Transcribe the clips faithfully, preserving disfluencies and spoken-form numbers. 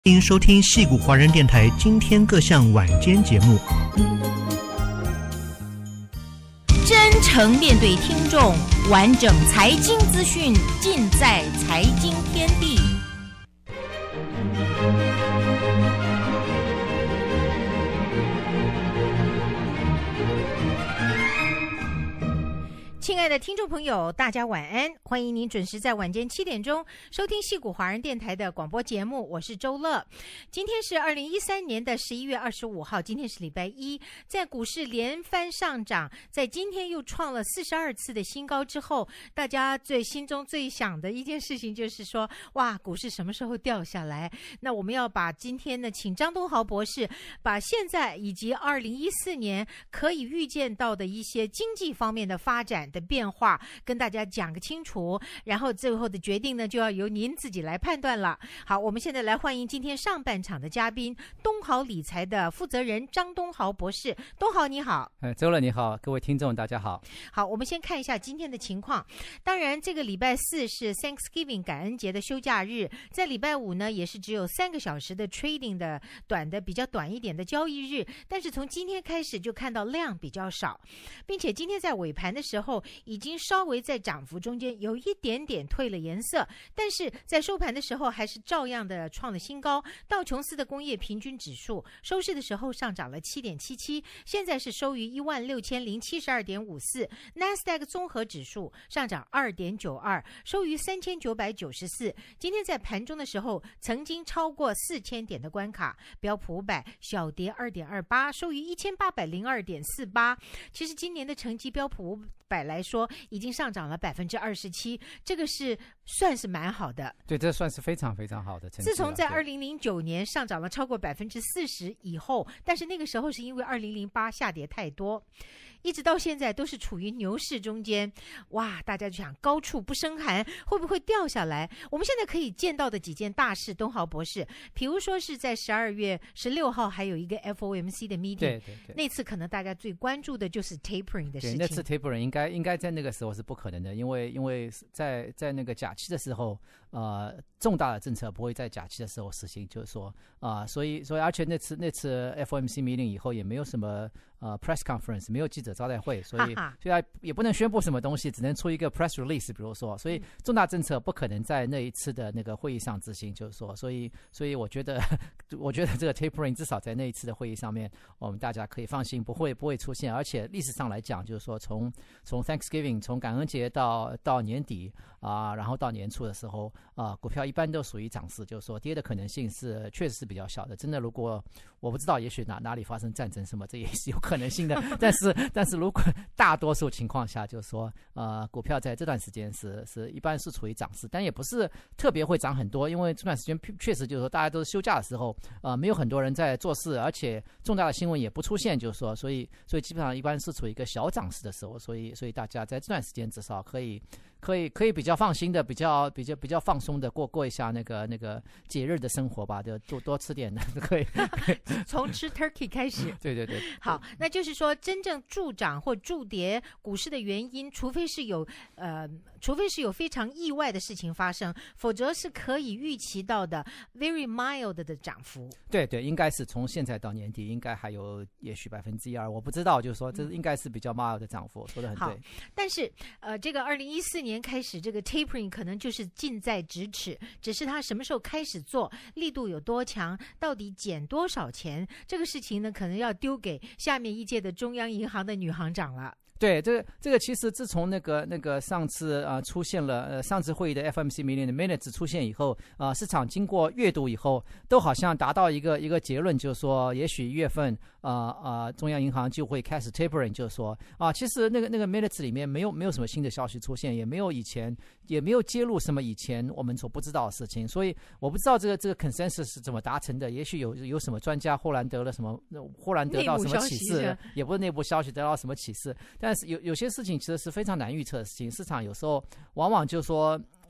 欢迎收听矽谷华人电台今天各项晚间节目。 真诚面对听众，完整财经资讯尽在财经天地。亲爱的听众朋友，大家晚安！欢迎您准时在晚间七点钟收听矽谷华人电台的广播节目，我是周乐。今天是二零一三年的十一月二十五号，今天是礼拜一。在股市连番上涨，在今天又创了四十二次的新高之后，大家最心中最想的一件事情就是说，哇，股市什么时候掉下来？那我们要把今天呢，请张东豪博士把现在以及二零一四年可以预见到的一些经济方面的发展的变化跟大家讲个清楚，然后最后的决定呢就要由您自己来判断了。好，我们现在来欢迎今天上半场的嘉宾，东豪理财的负责人张东豪博士。东豪你好。 哎，周乐你好，各位听众大家好。 好，我们先看一下今天的情况。当然这个礼拜四是 Thanksgiving 感恩节的休假日，在礼拜五呢也是只有三个小时的 trading 的短的比较短一点的交易日，但是从今天开始就看到量比较少，并且今天在尾盘的时候已经稍微在涨幅中间有一点点褪了颜色，但是在收盘的时候还是照样的创了新高。道琼斯的工业平均指数收市的时候上涨了 七点七七， 现在是收于 一万六千零七十二点五四。 NASDAQ 综合指数上涨 二点九二， 收于三千九百九十四。 今天在盘中的时候曾经超过四千点的关卡，标普五百小跌 二点二八， 收于一千八百零二点四八。 其实今年的成绩标普五百来说已经上涨了 百分之二十七， 这个是算是蛮好的。 对，这算是非常非常好的成绩。 自从在二零零九年上涨了超过 百分之四十 以后，但是那个时候是因为二零零八下跌太多，一直到现在都是处于牛市中间。哇，大家就想高处不胜寒，会不会掉下来？我们现在可以见到的几件大事，东豪博士，比如说是在十二月十六号还有一个 F O M C 的 meeting， 对对对， 那次可能大家最关注的就是 tapering 的事情。 对，那次 tapering 应该应该在那个时候是不可能的，因为因为在在那个假期的时候，呃，重大的政策不会在假期的时候实行，就是说啊、呃，所以所以而且那次那次 F O M C meeting 以后也没有什么呃 press conference， 没有记者招待会，所以哈哈所以也不能宣布什么东西，只能出一个 press release， 比如说，所以重大政策不可能在那一次的那个会议上执行，就是说，所以所以我觉得我觉得这个 tapering 至少在那一次的会议上面，我们大家可以放心，不会不会出现，而且历史上来讲，就是说从从 Thanksgiving 从感恩节到到年底啊、呃，然后到年初的时候啊、呃，股票一般都属于涨势，就是说跌的可能性是确实是比较小的。真的，如果我不知道，也许哪哪里发生战争什么，这也是有可能性的。但是但是如果大多数情况下，就是说呃，股票在这段时间是是一般是处于涨势，但也不是特别会涨很多，因为这段时间确实就是说大家都是休假的时候，呃，没有很多人在做事，而且重大的新闻也不出现，就是说，所以所以基本上一般是处于一个小涨势的时候，所以所以大家在这段时间至少可以。可以可以比较放心的，比较比较比较放松的过过一下那个那个节日的生活吧，就多多吃点可以。 从吃 turkey 开始。 对对对。 好，那就是说真正助涨或助跌股市的原因，除非是有呃，除非是有非常意外的事情发生，否则是可以预期到的 very mild 的涨幅。 对对，应该是从现在到年底，应该还有也许百分之一二，我不知道，就是说这应该是比较 mild 的涨幅，说得很对。 好，但是呃，这个二零一四年开始，这个 tapering 可能就是近在咫尺，只是它什么时候开始做，力度有多强，到底减多少钱，这个事情呢，可能要丢给下面一届的中央银行的女行长了。 对，这个这个其实自从那个那个上次啊、呃、出现了呃上次会议的 F O M C meeting 的 minutes 出现以后啊、呃，市场经过阅读以后，都好像达到一个一个结论，就是说，也许一月份啊啊、呃、中央银行就会开始 tapering， 就是说啊、呃，其实那个那个 minutes 里面没有没有什么新的消息出现，也没有以前也没有揭露什么以前我们所不知道的事情，所以我不知道这个这个 consensus 是怎么达成的，也许有有什么专家忽然得了什么忽然得到什么启示，也不是内部消息得到什么启示，但是有有些事情其实是非常难预测的事情，市场有时候往往就说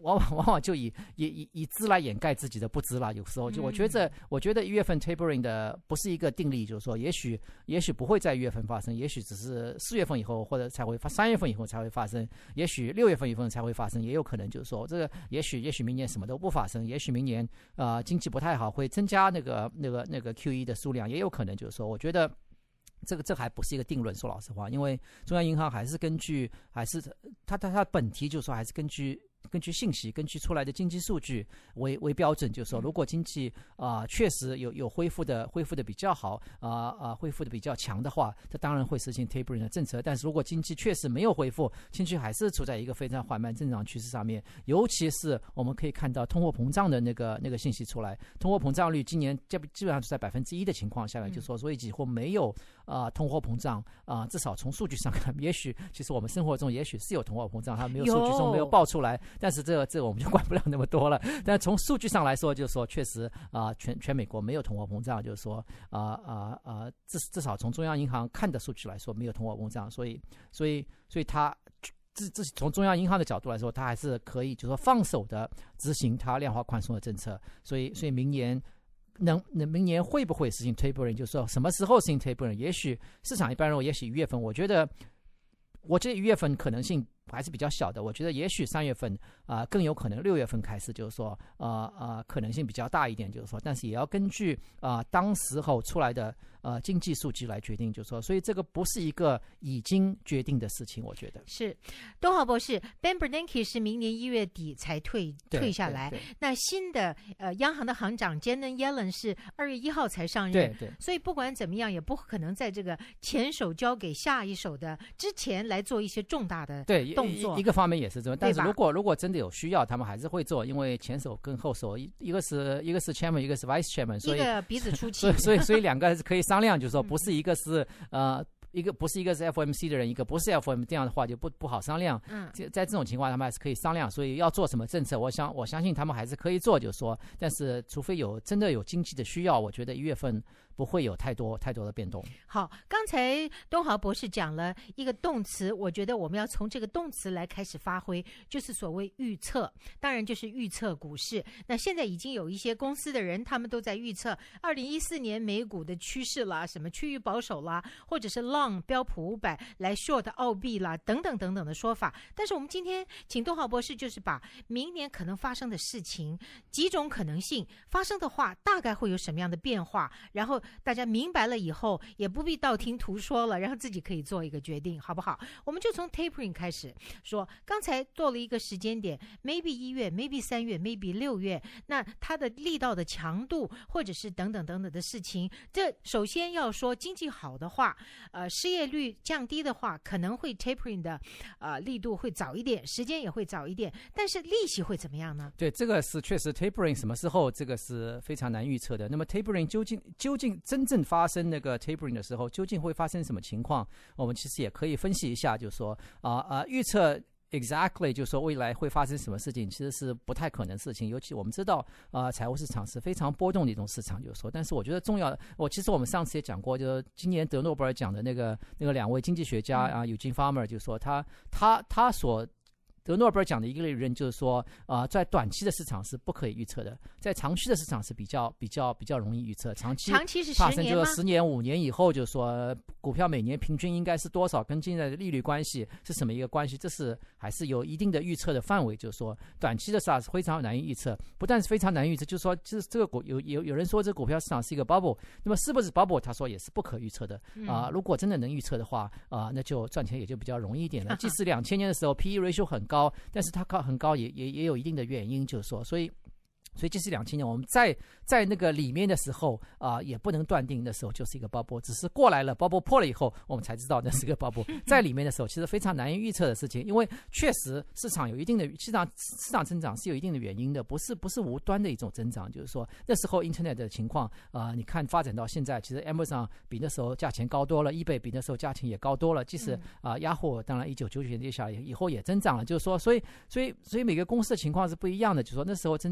往往往往就以以以以知来掩盖自己的不知啦。有时候就我觉得，嗯、我觉得一月份 tapering 的不是一个定律，就是说，也许也许不会在一月份发生，也许只是四月份以后或者才会发，三月份以后才会发生，也许六月份以后才会发生，也有可能就是说，这个也许也许明年什么都不发生，也许明年呃经济不太好，会增加那个那个那个 Q E 的数量，也有可能就是说，我觉得。这个这还不是一个定论，说老实话，因为中央银行还是根据，还是它它它本题就是说，还是根据根据信息，根据出来的经济数据为为标准，就是说，如果经济啊、呃、确实有有恢复的恢复的比较好啊啊、呃呃、恢复的比较强的话，它当然会实行 tapering 的政策。但是如果经济确实没有恢复，经济还是处在一个非常缓慢增长趋势上面，尤其是我们可以看到通货膨胀的那个那个信息出来，通货膨胀率今年基基本上是在百分之一的情况下来，就说所以几乎没有啊、呃、通货膨胀啊、呃，至少从数据上看，也许其实我们生活中也许是有通货膨胀，它没有数据中没有爆出来。但是这个这个我们就管不了那么多了。但从数据上来说，就是说确实啊、呃，全全美国没有通货膨胀，就是说啊啊啊，至至少从中央银行看的数据来说，没有通货膨胀，所以所以所以它这这从中央银行的角度来说，它还是可以就是说放手的执行它量化宽松的政策。所以所以明年。能能明年会不会实行 tapering？ 就是说什么时候实行 tapering？ 也许市场一般认为，也许一月份，我觉得。我觉得一月份可能性还是比较小的，我觉得也许三月份啊、呃、更有可能六月份开始，就是说呃呃可能性比较大一点，就是说，但是也要根据啊、呃、当时候出来的呃经济数据来决定，就是说，所以这个不是一个已经决定的事情，我觉得是。东豪博士 Ben Bernanke 是明年一月底才退退下来，那新的呃央行的行长 Janet Yellen 是二月一号才上任， 对对， 所以不管怎么样，也不可能在这个前手交给下一手的之前来做一些重大的动作。 对，一个方面也是这样，但是如果如果真的有需要，他们还是会做，因为前手跟后手一一个是一个是 chairman， 一个是 vice chairman， 所以一个鼻子出气， 所以所以所以两个是可以商量，就是说不是一个是呃。一个不是一个是 F O M C 的人，一个不是 F O M C， 这样的话就不不好商量。嗯，在这种情况，他们还是可以商量。所以要做什么政策，我想我相信他们还是可以做，就是说，但是除非有真的有经济的需要，我觉得一月份不会有太多太多的变动。 好，刚才东豪博士讲了一个动词，我觉得我们要从这个动词来开始发挥，就是所谓预测，当然就是预测股市。那现在已经有一些公司的人，他们都在预测二零一四年美股的趋势啦，什么趋于保守啦，或者是 long 标普五百来 short 澳币啦，等等等等的说法。但是我们今天请东豪博士，就是把明年可能发生的事情，几种可能性发生的话，大概会有什么样的变化，然后大家明白了以后，也不必道听途说了，然后自己可以做一个决定，好不好？我们就从 tapering 开始说，刚才做了一个时间点 maybe 一月 maybe 三月 maybe 六月，那它的力道的强度或者是等等等等的事情，这首先要说经济好的话，呃，失业率降低的话，可能会 tapering 的呃力度会早一点，时间也会早一点，但是利息会怎么样呢？ 对，这个是确实 tapering 什么时候，这个是非常难预测的。那么 tapering 究竟究竟真正发生那个 tapering 的时候，究竟会发生什么情况？我们其实也可以分析一下，就是说啊啊、呃呃、预测。Exactly， 就是说未来会发生什么事情，其实是不太可能的事情。尤其我们知道，呃，财务市场是非常波动的一种市场，就是说。但是我觉得重要的，我其实我们上次也讲过，就是今年得诺贝尔奖的那个那个两位经济学家啊，Eugene Farmer，就是说他他他所得诺贝尔奖的一个理论就是说，呃，在短期的市场是不可以预测的，在长期的市场是比较比较比较容易预测。长期长期是十年吗？十年、五年以后，就是说股票每年平均应该是多少，跟现在的利率关系是什么一个关系？这是还是有一定的预测的范围。就是说，短期的市场是非常难以预测，不但是非常难预测，就是说，就是这个股有有有人说这个股票市场是一个 bubble， 那么是不是 bubble？ 他说也是不可预测的啊、呃。如果真的能预测的话啊、呃，那就赚钱也就比较容易一点了。即使两千年的时候 P E ratio 很高，但是它高很高也也也有一定的原因，就是说，所以。所以这是两千年，我们在在那个里面的时候啊、呃，也不能断定的时候就是一个 bubble， 只是过来了 bubble 破了以后，我们才知道那是个 bubble。在里面的时候，其实非常难以预测的事情，因为确实市场有一定的市场市场增长是有一定的原因的，不是不是无端的一种增长。就是说那时候 Internet 的情况啊、呃，你看发展到现在，其实 Amazon 比那时候价钱高多了 ，eBay 比那时候价钱也高多了。即使啊、呃、Yahoo 当然一九九九年下来以后也增长了，就是说，所以所以所以每个公司的情况是不一样的。就是说那时候增长也是有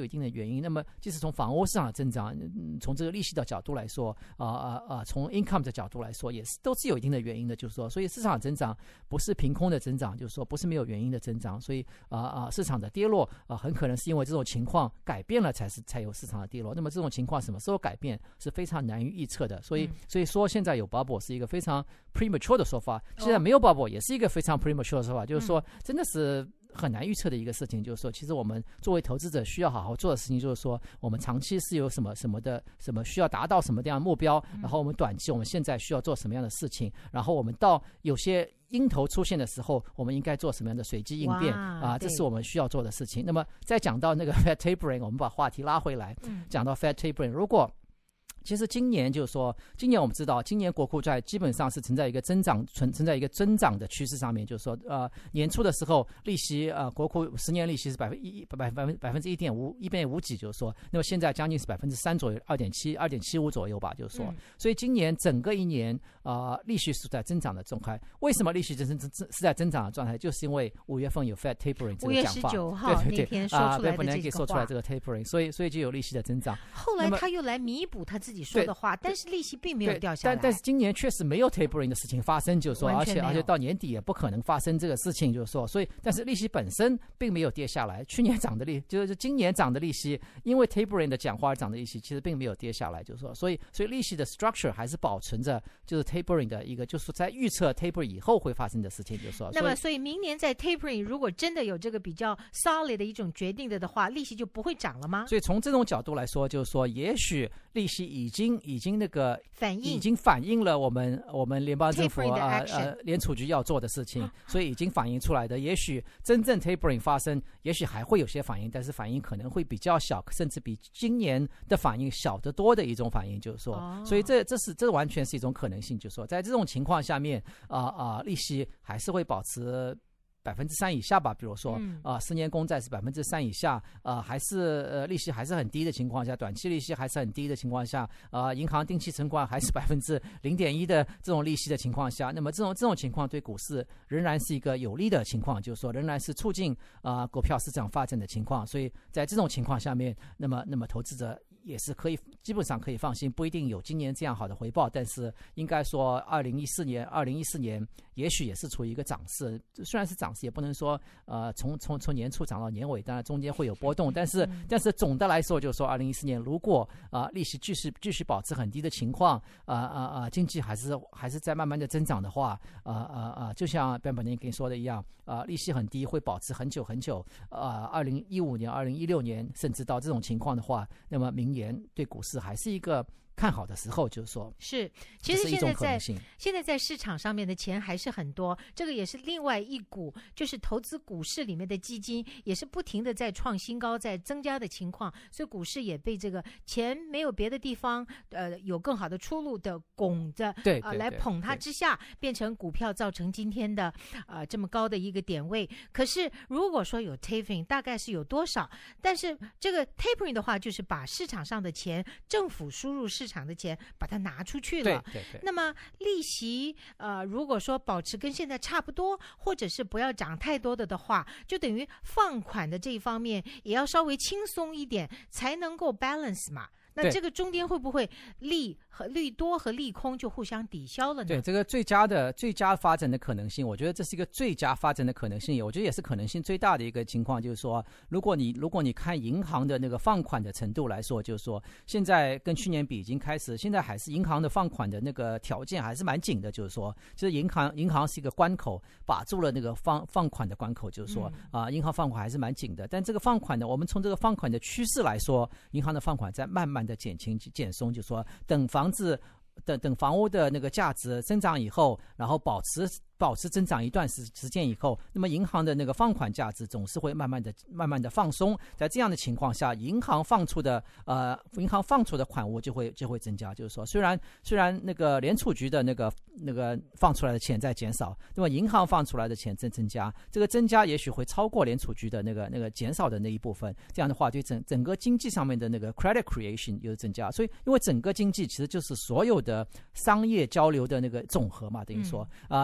一定的原因。那么即使从房屋市场的增长，嗯、从这个利息的角度来说，啊啊啊，从 income 的角度来说，也是都是有一定的原因的。就是说，所以市场增长不是凭空的增长，就是说不是没有原因的增长。所以啊啊，市场的跌落啊，很可能是因为这种情况改变了，才是才有市场的跌落。那么这种情况什么时候改变是非常难于预测的。所以、嗯、所以说现在有 bubble 是一个非常 premature 的说法，现在没有 bubble 也是一个非常 premature 的说法，哦、就是说真的是很难预测的一个事情。就是说，其实我们作为投资者需要好好做的事情，就是说我们长期是有什么什么的什么需要达到什么样的目标，然后我们短期我们现在需要做什么样的事情，然后我们到有些鹰头出现的时候，我们应该做什么样的随机应变啊？这是我们需要做的事情。那么再讲到那个 Fed tapering， 我们把话题拉回来，嗯、讲到 Fed tapering， 如果其实今年就是说，今年我们知道，今年国库债基本上是存在一个增长，存存在一个增长的趋势上面。就是说，呃，年初的时候，利息呃，国库十年利息是百分一百百分百分之一点五，一点五几，就是说，那么现在将近是百分之三左右，二点七二点七五左右吧，就是说，嗯、所以今年整个一年啊、呃，利息是在增长的状态。为什么利息真真是在增长的状态？就是因为五月份有 Fed tapering 这个讲法， 五月十九号那天说出来的这个话， 说出来这个 tapering， 所以所以就有利息的增长。 后来他又来弥补他自己说的话，但是利息并没有掉下来。 但但是今年确实没有 tapering 的事情发生，就是说，而且而且到年底也不可能发生这个事情，就是说，所以但是利息本身并没有跌下来。去年涨的利就是今年涨的利息，因为 tapering 的讲话而涨的利息，其实并没有跌下来，就是说，所以所以利息的 structure 还是保存着，就是 tapering 的一个，就是在预测 tapering 以后会发生的事情，就是说。 那么所以明年在 tapering 如果真的有这个比较 solid 的一种决定的的话，利息就不会涨了吗？ 所以从这种角度来说，就是说，也许利息已经已经那个反映已经反映了我们我们联邦政府呃呃联储局要做的事情，所以已经反映出来的。也许真正 tapering 发生，也许还会有些反应，但是反应可能会比较小，甚至比今年的反应小得多的一种反应，就是说，哦、所以这这是这完全是一种可能性，就是说，在这种情况下面，啊、呃、啊、呃，利息还是会保持百分之三以下吧，比如说啊、嗯呃，十年公债是百分之三以下，呃，还是呃利息还是很低的情况下，短期利息还是很低的情况下，呃，银行定期存款还是百分之零点一的这种利息的情况下，那么这种这种情况对股市仍然是一个有利的情况，就是说仍然是促进啊、呃、股票市场发展的情况，所以在这种情况下面，那么那么投资者也是可以基本上可以放心，不一定有今年这样好的回报，但是应该说二零一四年二零一四年也许也是处于一个涨势，虽然是涨势，也不能说呃从从从年初涨到年尾，当然中间会有波动，但是、嗯、但是总的来说，就是说二零一四年如果啊、呃、利息继续继续保持很低的情况，啊啊啊经济还是还是在慢慢的增长的话，啊啊啊就像Ben本尼跟你说的一样，啊、呃、利息很低会保持很久很久，啊二零一五年二零一六年甚至到这种情况的话，那么明年对股市还是一个看好的时候，就是说是，其实现在在现在在市场上面的钱还是很多，这个也是另外一股，就是投资股市里面的基金也是不停的在创新高，在增加的情况，所以股市也被这个钱没有别的地方呃有更好的出路的拱着， 对啊、呃、来捧它之下，变成股票造成今天的啊、呃、这么高的一个点位。可是如果说有 tapering， 大概是有多少？但是这个 tapering 的话，就是把市场上的钱，政府输入市场的钱把它拿出去了， 对对对。 那么利息呃，如果说保持跟现在差不多，或者是不要涨太多的的话，就等于放款的这一方面也要稍微轻松一点，才能够 balance 嘛。那这个中间会不会利和利多和利空就互相抵消了呢？ 对，这个最佳的最佳发展的可能性，我觉得这是一个最佳发展的可能性，我觉得也是可能性最大的一个情况，就是说，如果你如果你看银行的那个放款的程度来说，就是说，现在跟去年比已经开始，现在还是银行的放款的那个条件还是蛮紧的，就是说，就是银行银行是一个关口，把住了那个放放款的关口，就是说啊、嗯呃，银行放款还是蛮紧的，但这个放款的，我们从这个放款的趋势来说，银行的放款在慢慢的减轻减松，就是说等房子等等房屋的那个价值增长以后，然后保持保持增长一段时时间以后，那么银行的那个放款价值总是会慢慢的慢慢的放松，在这样的情况下，银行放出的呃银行放出的款物就会就会增加，就是说虽然虽然那个联储局的那个那个放出来的钱在减少，那么银行放出来的钱在增加，这个增加也许会超过联储局的那个那个减少的那一部分，这样的话对整整个经济上面的那个 credit creation 有增加，所以因为整个经济其实就是所有的商业交流的那个总和嘛，等于说啊、嗯呃、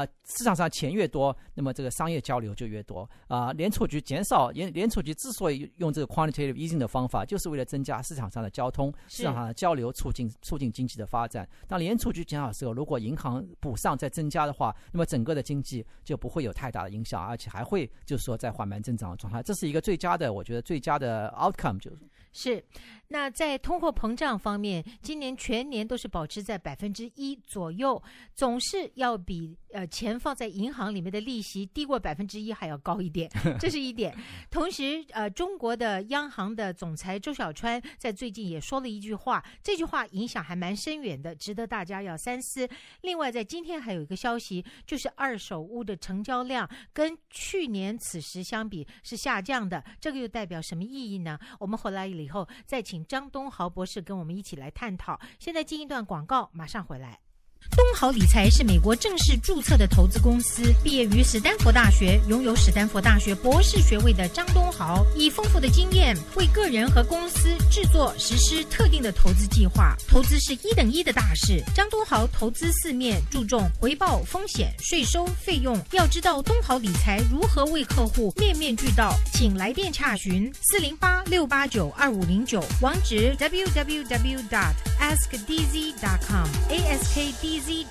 市场上钱越多，那么这个商业交流就越多啊、呃。联储局减少联联储局之所以用这个 quantitative easing 的方法，就是为了增加市场上的交通、市场上的交流，促进促进经济的发展。当联储局减少的时候，如果银行补上再增加的话，那么整个的经济就不会有太大的影响，而且还会就是说在缓慢增长的状态。这是一个最佳的，我觉得最佳的 outcome 就是。 是，那在通货膨胀方面，今年全年都是保持在百分之一左右，总是要比呃钱放在银行里面的利息低过百分之一还要高一点，这是一点。同时，呃，中国的央行的总裁周小川在最近也说了一句话，这句话影响还蛮深远的，值得大家要三思。另外，在今天还有一个消息，就是二手屋的成交量跟去年此时相比是下降的，这个又代表什么意义呢？我们回来以后再请张东豪博士跟我们一起来探讨。现在进一段广告，马上回来。东豪理财是美国正式注册的投资公司，毕业于史丹佛大学，拥有史丹佛大学博士学位的张东豪，以丰富的经验为个人和公司制作实施特定的投资计划。投资是一等一的大事，张东豪投资四面，注重回报、风险、税收、费用。要知道东豪理财如何为客户面面俱到，请来电洽询四零八六八九二五零九，网址 double-u double-u double-u dot ask d z dot com a s k d z。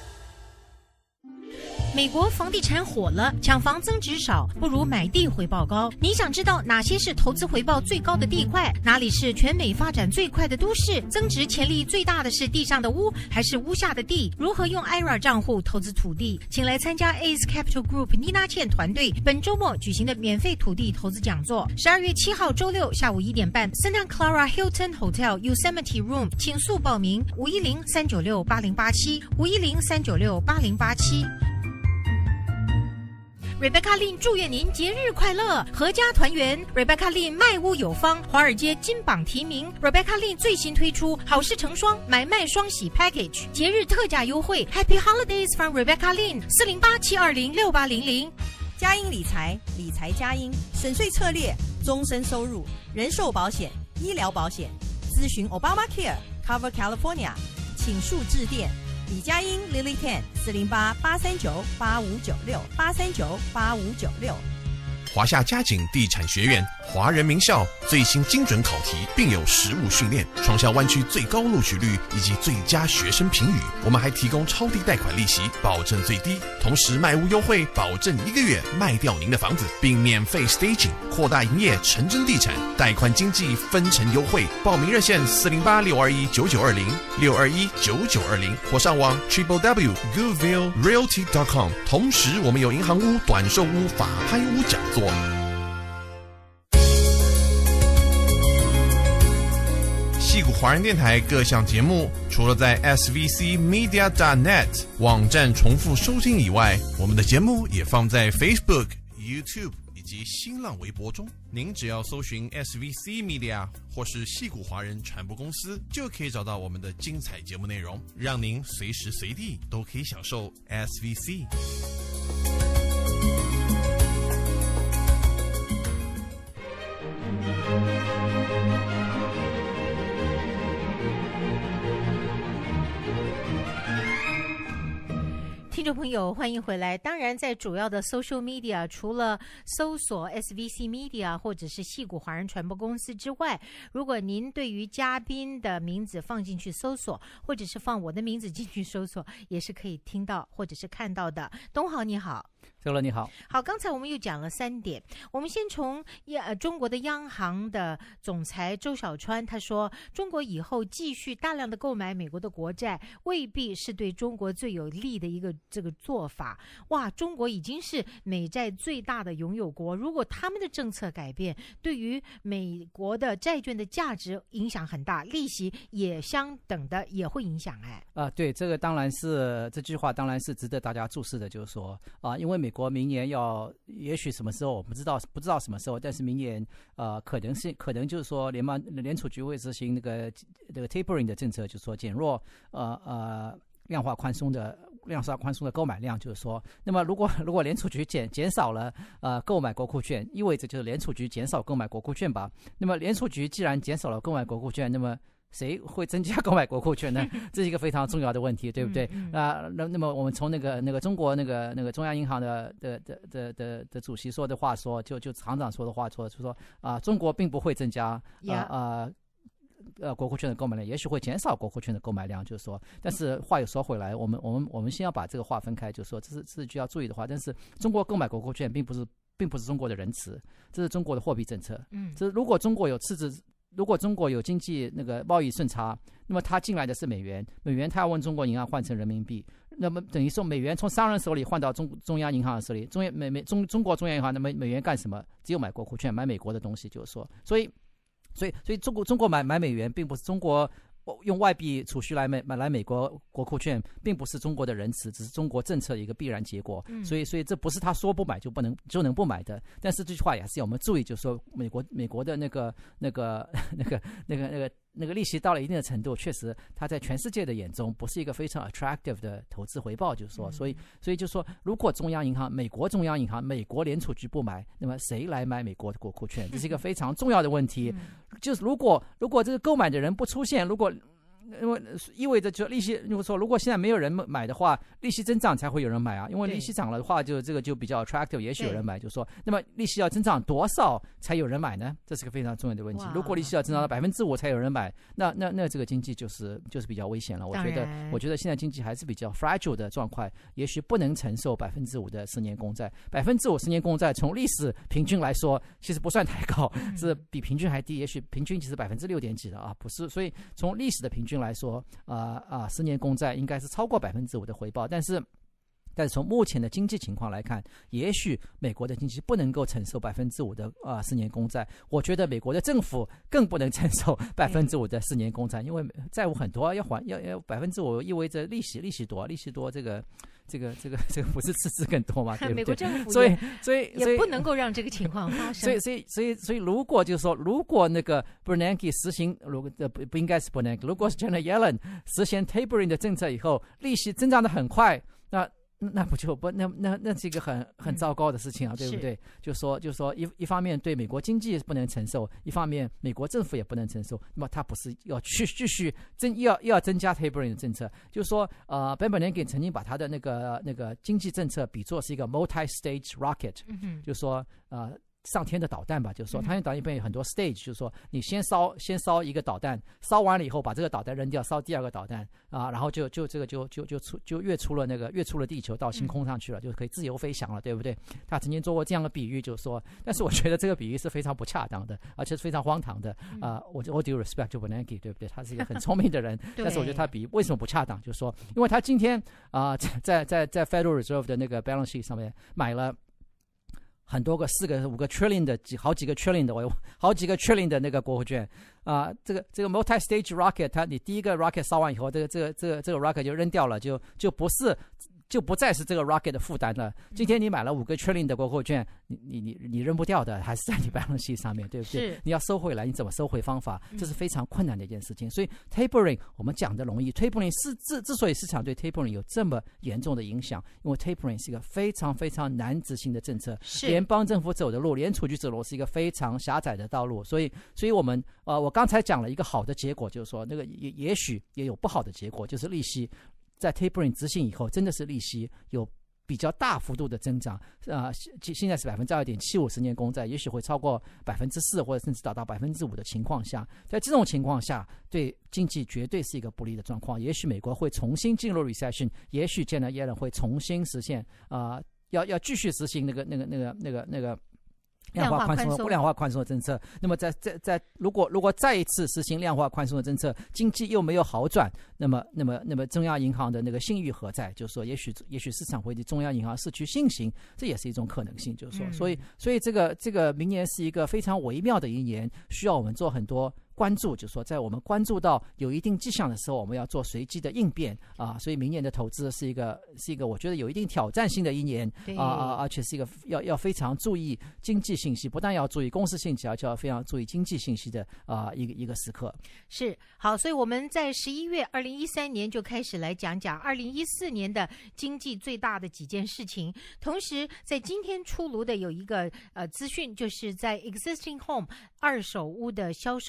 美国房地产火了，抢房增值少，不如买地回报高。你想知道哪些是投资回报最高的地块？哪里是全美发展最快的都市？增值潜力最大的是地上的屋还是屋下的地？如何用 I R A 账户投资土地？请来参加 Ace Capital Group 妮娜倩团队本周末举行的免费土地投资讲座。十二月七号周六下午一点半 ，Santa Clara Hilton Hotel Yosemite Room， 请速报名五一零三九六八零八七五一零三九六八零八七。Rebecca Lin 祝愿您节日快乐，阖家团圆。Rebecca Lin 卖屋有方，华尔街金榜题名。Rebecca Lin 最新推出好事成双买卖双喜 Package， 节日特价优惠 ，Happy Holidays from Rebecca Lin， 四零八七二零六八零零。 佳音理财，理财佳音，省税策略，终身收入，人寿保险，医疗保险，咨询 Obamacare Cover California， 请速致电。李佳音 Lily Tan 四零八八三九八五九六八三九八五九六。 华夏嘉景地产学院华人名校，最新精准考题，并有实务训练，创下湾区最高录取率以及最佳学生评语。我们还提供超低贷款利息，保证最低，同时卖屋优惠，保证一个月卖掉您的房子，并免费 staging， 扩大营业，成真地产贷款经济分成优惠。报名热线四零八六二一九九二零六二一九九二零，或上网 triple w goodwill realty dot com。同时，我们有银行屋、短售屋、法拍屋讲座。矽谷华人电台各项节目，除了在 S V C media dot net 网站重复收听以外，我们的节目也放在 Facebook、YouTube 以及新浪微博中。您只要搜寻 S V C Media 或是矽谷华人传播公司，就可以找到我们的精彩节目内容，让您随时随地都可以享受 S V C。 听众朋友，欢迎回来。当然，在主要的 social media， 除了搜索 S V C Media 或者是矽谷华人传播公司之外，如果您对于嘉宾的名字放进去搜索，或者是放我的名字进去搜索，也是可以听到或者是看到的。东豪你好。 周乐你好。 好，刚才我们又讲了三点，我们先从呃中国的央行的总裁周小川他说，中国以后继续大量的购买美国的国债，未必是对中国最有利的一个这个做法。哇，中国已经是美债最大的拥有国，如果他们的政策改变，对于美国的债券的价值影响很大，利息也相等的也会影响。哎， 啊、呃，对，这个当然是这句话当然是值得大家注视的，就是说啊、呃，因为美国明年要，也许什么时候我不知道，不知道什么时候，但是明年呃，可能是可能就是说联邦联储局会执行那个这个 tapering 的政策，就是说减弱呃呃量化宽松的量化宽松的购买量，就是说，那么如果如果联储局减减少了呃购买国库券，意味着就是联储局减少购买国库券吧。那么联储局既然减少了购买国库券，那么谁会增加购买国库券呢？这是一个非常重要的问题，对不对？ 嗯嗯、 啊，那那么我们从那个那个中国那个那个中央银行的的的的的的主席说的话说，就就行长说的话说，就说啊、呃，中国并不会增加啊啊。 Yeah. 呃呃，国库券的购买量也许会减少国库券的购买量，就是说，但是话又说回来，我们我们我们先要把这个划分开，就是说，这是这是需要注意的话。但是中国购买国库券并不是并不是中国的仁慈，这是中国的货币政策。 嗯， 这如果中国有赤字，如果中国有经济那个贸易顺差，那么它进来的是美元，美元它要问中国银行换成人民币，那么等于说美元从商人手里换到中中央银行的手里，中央美美中中国中央银行那么美元干什么？只有买国库券，买美国的东西，就是说，所以。所以，所以中国中国买买美元，并不是中国用外币储蓄来买买来美国国库券，并不是中国的仁慈，只是中国政策的一个必然结果。 嗯、 所以，所以这不是他说不买就不能就能不买的。但是这句话也是要我们注意，就是说美国美国的那个那个那个那个那个那个利息到了一定的程度，确实它在全世界的眼中不是一个非常 attractive 的投资回报。就是说， 嗯、 所以所以就说，如果中央银行、美国中央银行、美国联储局不买，那么谁来买美国的国库券？这是一个非常重要的问题。 嗯、 就是如果如果这个购买的人不出现，如果因为意味着就利息，如果说如果现在没有人买的话，利息增长才会有人买啊。因为利息涨了的话，就这个就比较 attractive， 也许有人买。就是说，那么利息要增长多少才有人买呢？这是个非常重要的问题。如果利息要增长到百分之五才有人买，那那那这个经济就是就是比较危险了。我觉得我觉得现在经济还是比较 fragile 的状况，也许不能承受百分之五的十年公债。百分之五十年公债从历史平均来说，其实不算太高，是比平均还低。也许平均其实百分之六点几的啊，不是。所以从历史的平均来说，啊、呃、啊，十年公债应该是超过百分之五的回报，但是，但是从目前的经济情况来看，也许美国的经济不能够承受百分之五的啊、呃、十年公债。我觉得美国的政府更不能承受百分之五的十年公债，因为债务很多要还，要要百分之五意味着利息，利息多，利息多，这个。这个这个这个不是赤字更多吗？对不对？ 美国政府所以所以也不能够让这个情况发生。 所以所以所以所以如果就是说，如果那个 Bernanke 实行，如果呃不不应该是 Bernanke， 如果是 Janet Yellen 实行 tapering 的政策以后，利息增长的很快，那。那不就不那那那是一个很很糟糕的事情啊，嗯、对不对？就说就说一一方面对美国经济不能承受，一方面美国政府也不能承受，那么他不是要去继续增要要增加 tapering 的政策？就是说呃 Ben Bernanke 曾经把他的那个那个经济政策比作是一个 multi-stage rocket， 嗯、 就是说呃。上天的导弹吧，就是说，它导弹里面有很多 stage，就是说，你先烧先烧一个导弹，烧完了以后把这个导弹扔掉，烧第二个导弹啊，然后就就这个就就就出就跃出了那个跃出了地球到星空上去了，就可以自由飞翔了，对不对？他曾经做过这样的比喻，就是说，但是我觉得这个比喻是非常不恰当的，而且是非常荒唐的啊。我我 due respect to Bernanke， 对不对？他是一个很聪明的人，但是我觉得他比为什么不恰当？就是说，因为他今天啊、呃，在在在 Federal Reserve 的那个 balance sheet 上面买了。很多个四个五个 trillion 的几好几个 trillion 的我有好几个 trillion 的那个国库券啊、呃，这个这个 multi-stage rocket， 它你第一个 rocket 烧完以后，这个这个这个这个 rocket 就扔掉了，就就不是。就不再是这个 rocket 的负担了。今天你买了五个 trillion 的国库券，你你你你扔不掉的，还是在你 balance sheet 上面，对不对？你要收回来，你怎么收回方法？这是非常困难的一件事情。所以 tapering 我们讲的容易 ，tapering 是之之所以市场对 tapering 有这么严重的影响，因为 tapering 是一个非常非常难执行的政策，联邦政府走的路，联储局走的路是一个非常狭窄的道路。所以，所以我们呃，我刚才讲了一个好的结果，就是说那个也也许也有不好的结果，就是利息。在 tapering 执行以后，真的是利息有比较大幅度的增长，啊、呃，现在是百分之二点七五十年公债，也许会超过百分之四，或者甚至达到百分之五的情况下，在这种情况下，对经济绝对是一个不利的状况。也许美国会重新进入 recession， 也许 Janet Yellen 会重新实现啊、呃，要要继续实行那个那个那个那个那个。量化宽松、量化宽松的政策，那么在在在，如果如果再一次实行量化宽松的政策，经济又没有好转，那么那么那么中央银行的那个信誉何在？就是说，也许也许市场会对中央银行失去信心，这也是一种可能性。就是说，所以所以这个这个明年是一个非常微妙的一年，需要我们做很多。关注，就是说，在我们关注到有一定迹象的时候，我们要做随机的应变啊。所以明年的投资是一个是一个我觉得有一定挑战性的一年啊啊，而且是一个要要非常注意经济信息，不但要注意公司信息，而且要非常注意经济信息的啊一个一个时刻。 是好，所以我们在十一月二零一三年就开始来讲讲二零一四年的经济最大的几件事情。同时，在今天出炉的有一个呃资讯，就是在 existing home 二手屋的销售量。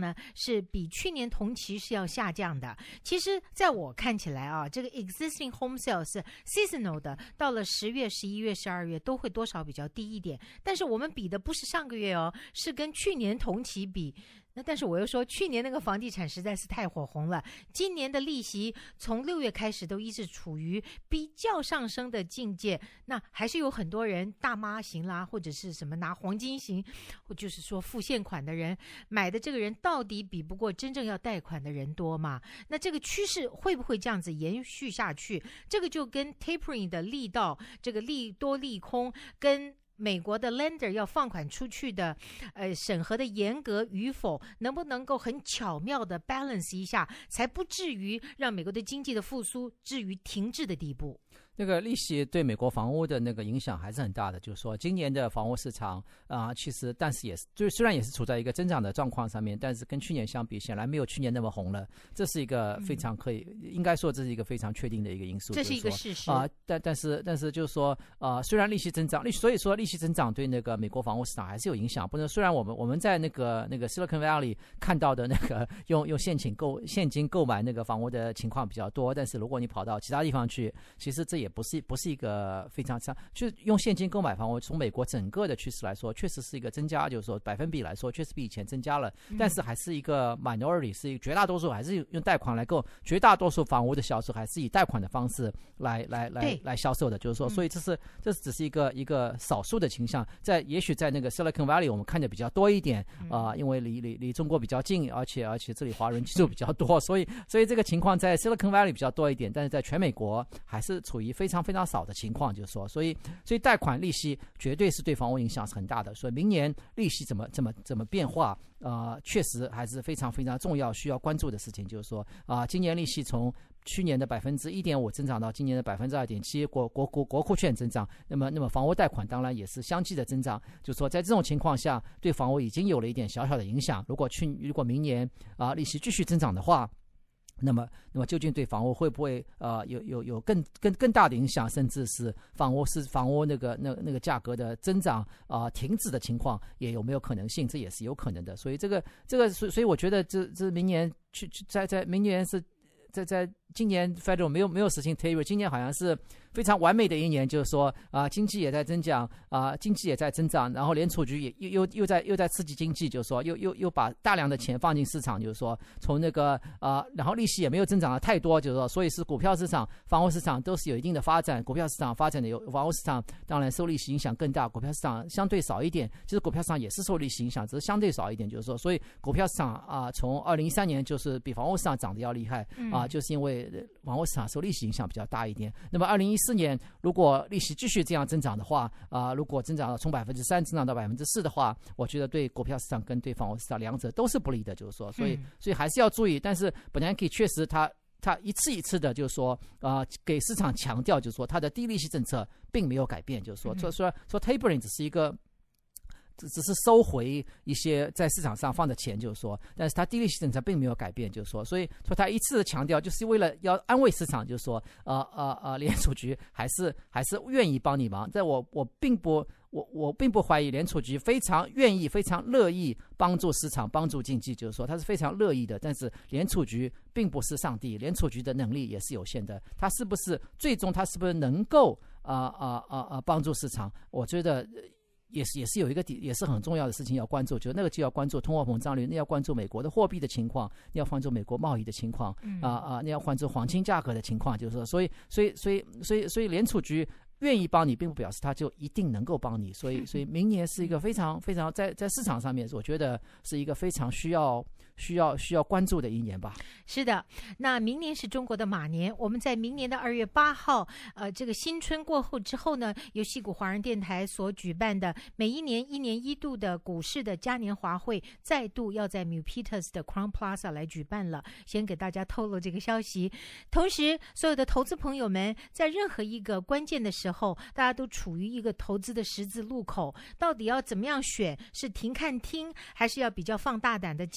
呢是比去年同期是要下降的。其实在我看起来啊，这个 existing home sales 是 seasonal 的，到了十月、十一月、十二月都会多少比较低一点。但是我们比的不是上个月哦，是跟去年同期比。那但是我又说，去年那个房地产实在是太火红了，今年的利息从六月开始都一直处于比较上升的境界，那还是有很多人大妈型啦，或者是什么拿黄金型，或就是说付现款的人买的这个人到底比不过真正要贷款的人多嘛？那这个趋势会不会这样子延续下去？这个就跟 tapering 的力道，这个利多利空跟美国的 lender 要放款出去的，呃，审核的严格与否，能不能够很巧妙的 balance 一下，才不至于让美国的经济的复苏至于停滞的地步。 那个利息对美国房屋的那个影响还是很大的，就是说今年的房屋市场啊、呃，其实但是也是，就是虽然也是处在一个增长的状况上面，但是跟去年相比，显然没有去年那么红了。这是一个非常可以，嗯、应该说这是一个非常确定的一个因素。 这是一个事实啊、呃，但但是但是就是说啊、呃，虽然利息增长，利所以说利息增长对那个美国房屋市场还是有影响。不能虽然我们我们在那个那个 Silicon Valley 看到的那个用用现金购现金购买那个房屋的情况比较多，但是如果你跑到其他地方去，其实这也不是不是一个。呃，非常差，就是用现金购买房屋，从美国整个的趋势来说，确实是一个增加，就是说百分比来说，确实比以前增加了，嗯、但是还是一个 minority， 是一个绝大多数还是用贷款来购，绝大多数房屋的销售还是以贷款的方式来来来来销售的，就是说，所以这是这只是一个一个少数的倾向，在也许在那个 Silicon Valley 我们看的比较多一点啊、呃，因为离离离中国比较近，而且而且这里华人基数比较多，所以所以这个情况在 Silicon Valley 比较多一点，但是在全美国还是处于非常非常少的情况，就是说，所以所以贷款利息绝对是对房屋影响是很大的。所以明年利息怎么怎么怎么变化，呃，确实还是非常非常重要，需要关注的事情。就是说啊、呃，今年利息从去年的百分之一点五增长到今年的百分之二点七，国国国国库券增长，那么那么房屋贷款当然也是相继的增长。就是说，在这种情况下，对房屋已经有了一点小小的影响。如果去如果明年啊、呃、利息继续增长的话。那么，那么究竟对房屋会不会呃有有有更更更大的影响，甚至是房屋是房屋那个那那个价格的增长啊、呃、停止的情况，也有没有可能性？这也是有可能的。所以这个这个，所以所以我觉得这这明年去在在明年是在在今年 Federal 没有没有实行 taper， 今年好像是非常完美的一年，就是说啊、呃，经济也在增长啊、呃，经济也在增长，然后联储局也又又又在又在刺激经济，就是说又又又把大量的钱放进市场，就是说从那个啊、呃，然后利息也没有增长的太多，就是说，所以是股票市场、房屋市场都是有一定的发展，股票市场发展的有，房屋市场当然受利息影响更大，股票市场相对少一点，其实股票市场也是受利息影响，只是相对少一点，就是说，所以股票市场啊、呃，从二零一三年就是比房屋市场涨得要厉害啊、呃，就是因为房屋市场受利息影响比较大一点。那么二零一四年如果利息继续这样增长的话啊、呃，如果增长从百分之三增长到百分之四的话，我觉得对股票市场跟对房屋市场两者都是不利的，就是说，所以所以还是要注意。但是本来可以确实它它一次一次的，就是说啊、呃，给市场强调，就是说它的低利息政策并没有改变，就是说说说说 tapering 只是一个。只是收回一些在市场上放的钱，就是说，但是它低利息政策并没有改变，就是说，所以说它一次的强调，就是为了要安慰市场，就是说，呃呃呃，联储局还是还是愿意帮你忙。在我我并不我我并不怀疑联储局非常愿意、非常乐意帮助市场、帮助经济，就是说它是非常乐意的。但是联储局并不是上帝，联储局的能力也是有限的。它是不是最终它是不是能够啊啊啊啊帮助市场？我觉得。也是也是有一个也是很重要的事情要关注，就是那个就要关注通货膨胀率，那要关注美国的货币的情况，你要关注美国贸易的情况，啊啊，你要关注黄金价格的情况，就是说，所以所以所以所以所以联储局愿意帮你，并不表示他就一定能够帮你，所以所以明年是一个非常非常在在市场上面，我觉得是一个非常需要。需要需要关注的一年吧。 是的，那明年是中国的马年，我们在明年的二月八号，呃，这个新春过后之后呢，由矽谷华人电台所举办的每一年一年一度的股市的嘉年华会，再度要在 Milpitas 的 Crown Plaza 来举办了。先给大家透露这个消息。同时，所有的投资朋友们，在任何一个关键的时候，大家都处于一个投资的十字路口，到底要怎么样选？是停看听，还是要比较放大胆的继续做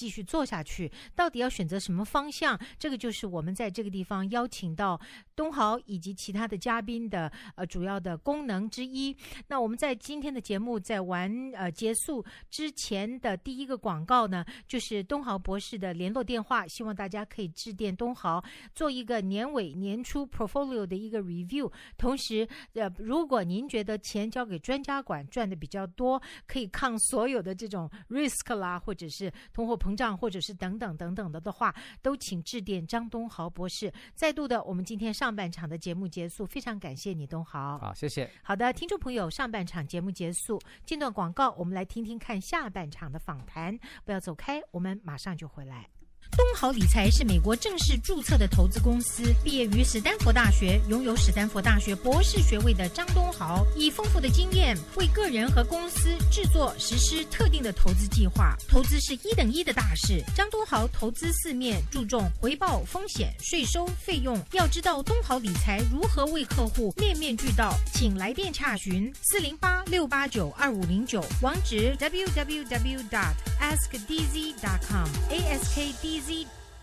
下去，到底要选择什么方向？这个就是我们在这个地方邀请到东豪以及其他的嘉宾的呃主要的功能之一。那我们在今天的节目在完呃结束之前的第一个广告呢，就是东豪博士的联络电话，希望大家可以致电东豪做一个年尾年初 portfolio 的一个 review。同时呃如果您觉得钱交给专家管赚的比较多，可以抗所有的这种 risk 啦，或者是通货膨胀，或者是等等等等的的话，都请致电张东豪博士。再度的，我们今天上半场的节目结束，非常感谢你东豪。 好，谢谢。 好的，听众朋友，上半场节目结束，间段广告，我们来听听看下半场的访谈。不要走开，我们马上就回来。东豪理财是美国正式注册的投资公司，毕业于史丹佛大学，拥有史丹佛大学博士学位的张东豪，以丰富的经验为个人和公司制作实施特定的投资计划。投资是一等一的大事，张东豪投资四面，注重回报、风险、税收、费用。要知道东豪理财如何为客户面面俱到，请来电洽询四零八六八九二五零九，网址 double-u double-u double-u dot ask d z dot com a s k d z。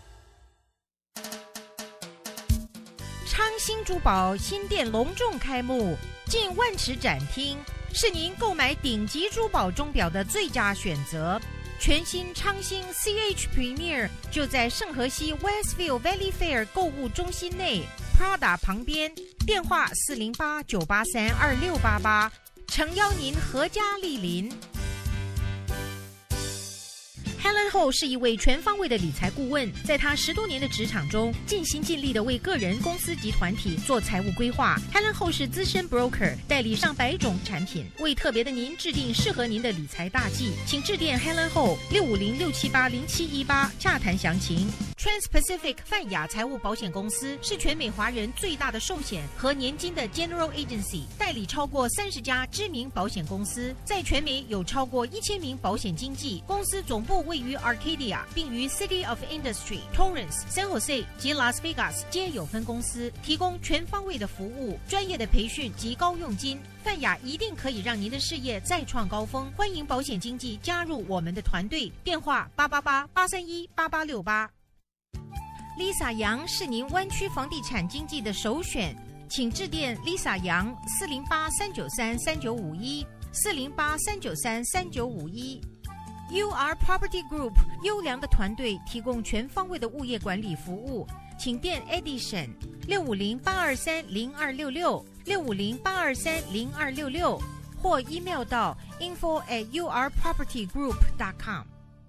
昌兴珠宝新店隆重开幕，近万尺展厅，是您购买顶级珠宝钟表的最佳选择。全新昌兴 C H Premier 就在圣荷西 Westview Valley Fair 购物中心内 Prada 旁边，电话四零八九八三二六八八，诚邀您阖家莅临。Helen Ho 是一位全方位的理财顾问，在他十多年的职场中，尽心尽力地为个人、公司及团体做财务规划。Helen Ho 是资深 broker， 代理上百种产品，为特别的您制定适合您的理财大计。请致电 Helen Ho 六五零六七八零七一八洽谈详情。Trans-Pacific 泛亚财务保险公司是全美华人最大的寿险和年金的 General Agency， 代理超过三十家知名保险公司，在全美有超过一千名保险经纪。公司总部位于 Arcadia， 并于 City of Industry、Torrance、San Jose 及 Las Vegas 皆有分公司，提供全方位的服务、专业的培训及高佣金。泛亚一定可以让您的事业再创高峰，欢迎保险经纪加入我们的团队，电话八八八八三一八八六八。Lisa 杨是您湾区房地产经纪的首选，请致电 Lisa 杨四零八三九三三九五一四零八三九三三九五一。U R Property Group 优良的团队提供全方位的物业管理服务，请电 Edison 六五零八二三零二六六六五零八二三零二六六，或 email 到 info at u r property group dot com。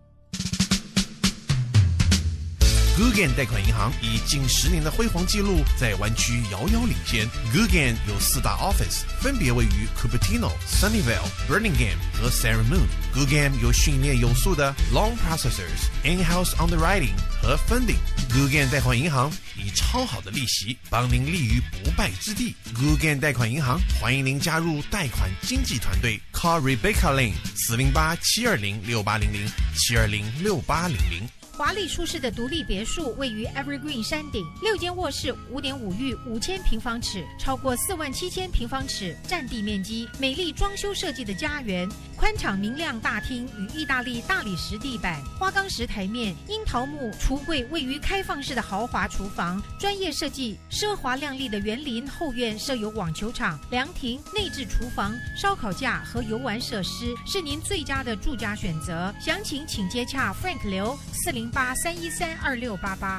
Guggen 贷款银行以近十年的辉煌记录，在湾区遥遥领先。Guggen 有四大 office， 分别位于 Cupertino、Sunnyvale、Burlingame 和 San Ramon。Guggen 有训练有素的 loan processors、in-house underwriting 和 funding。Guggen 贷款银行以超好的利息帮您立于不败之地。Guggen 贷款银行欢迎您加入贷款经纪团队 ，Call Rebecca Lane 四零八七二零六八零零七二零六八零零。 华丽舒适的独立别墅位于 Evergreen 山顶，六间卧室，五点五浴，五千平方尺，超过四万七千平方尺占地面积，美丽装修设计的家园，宽敞明亮大厅与意大利大理石地板、花岗石台面、樱桃木橱柜，位于开放式的豪华厨房，专业设计奢华亮丽的园林后院设有网球场、凉亭、内置厨房、烧烤架和游玩设施，是您最佳的住家选择。详情请接洽 Frank 刘四零八三一三二六八八。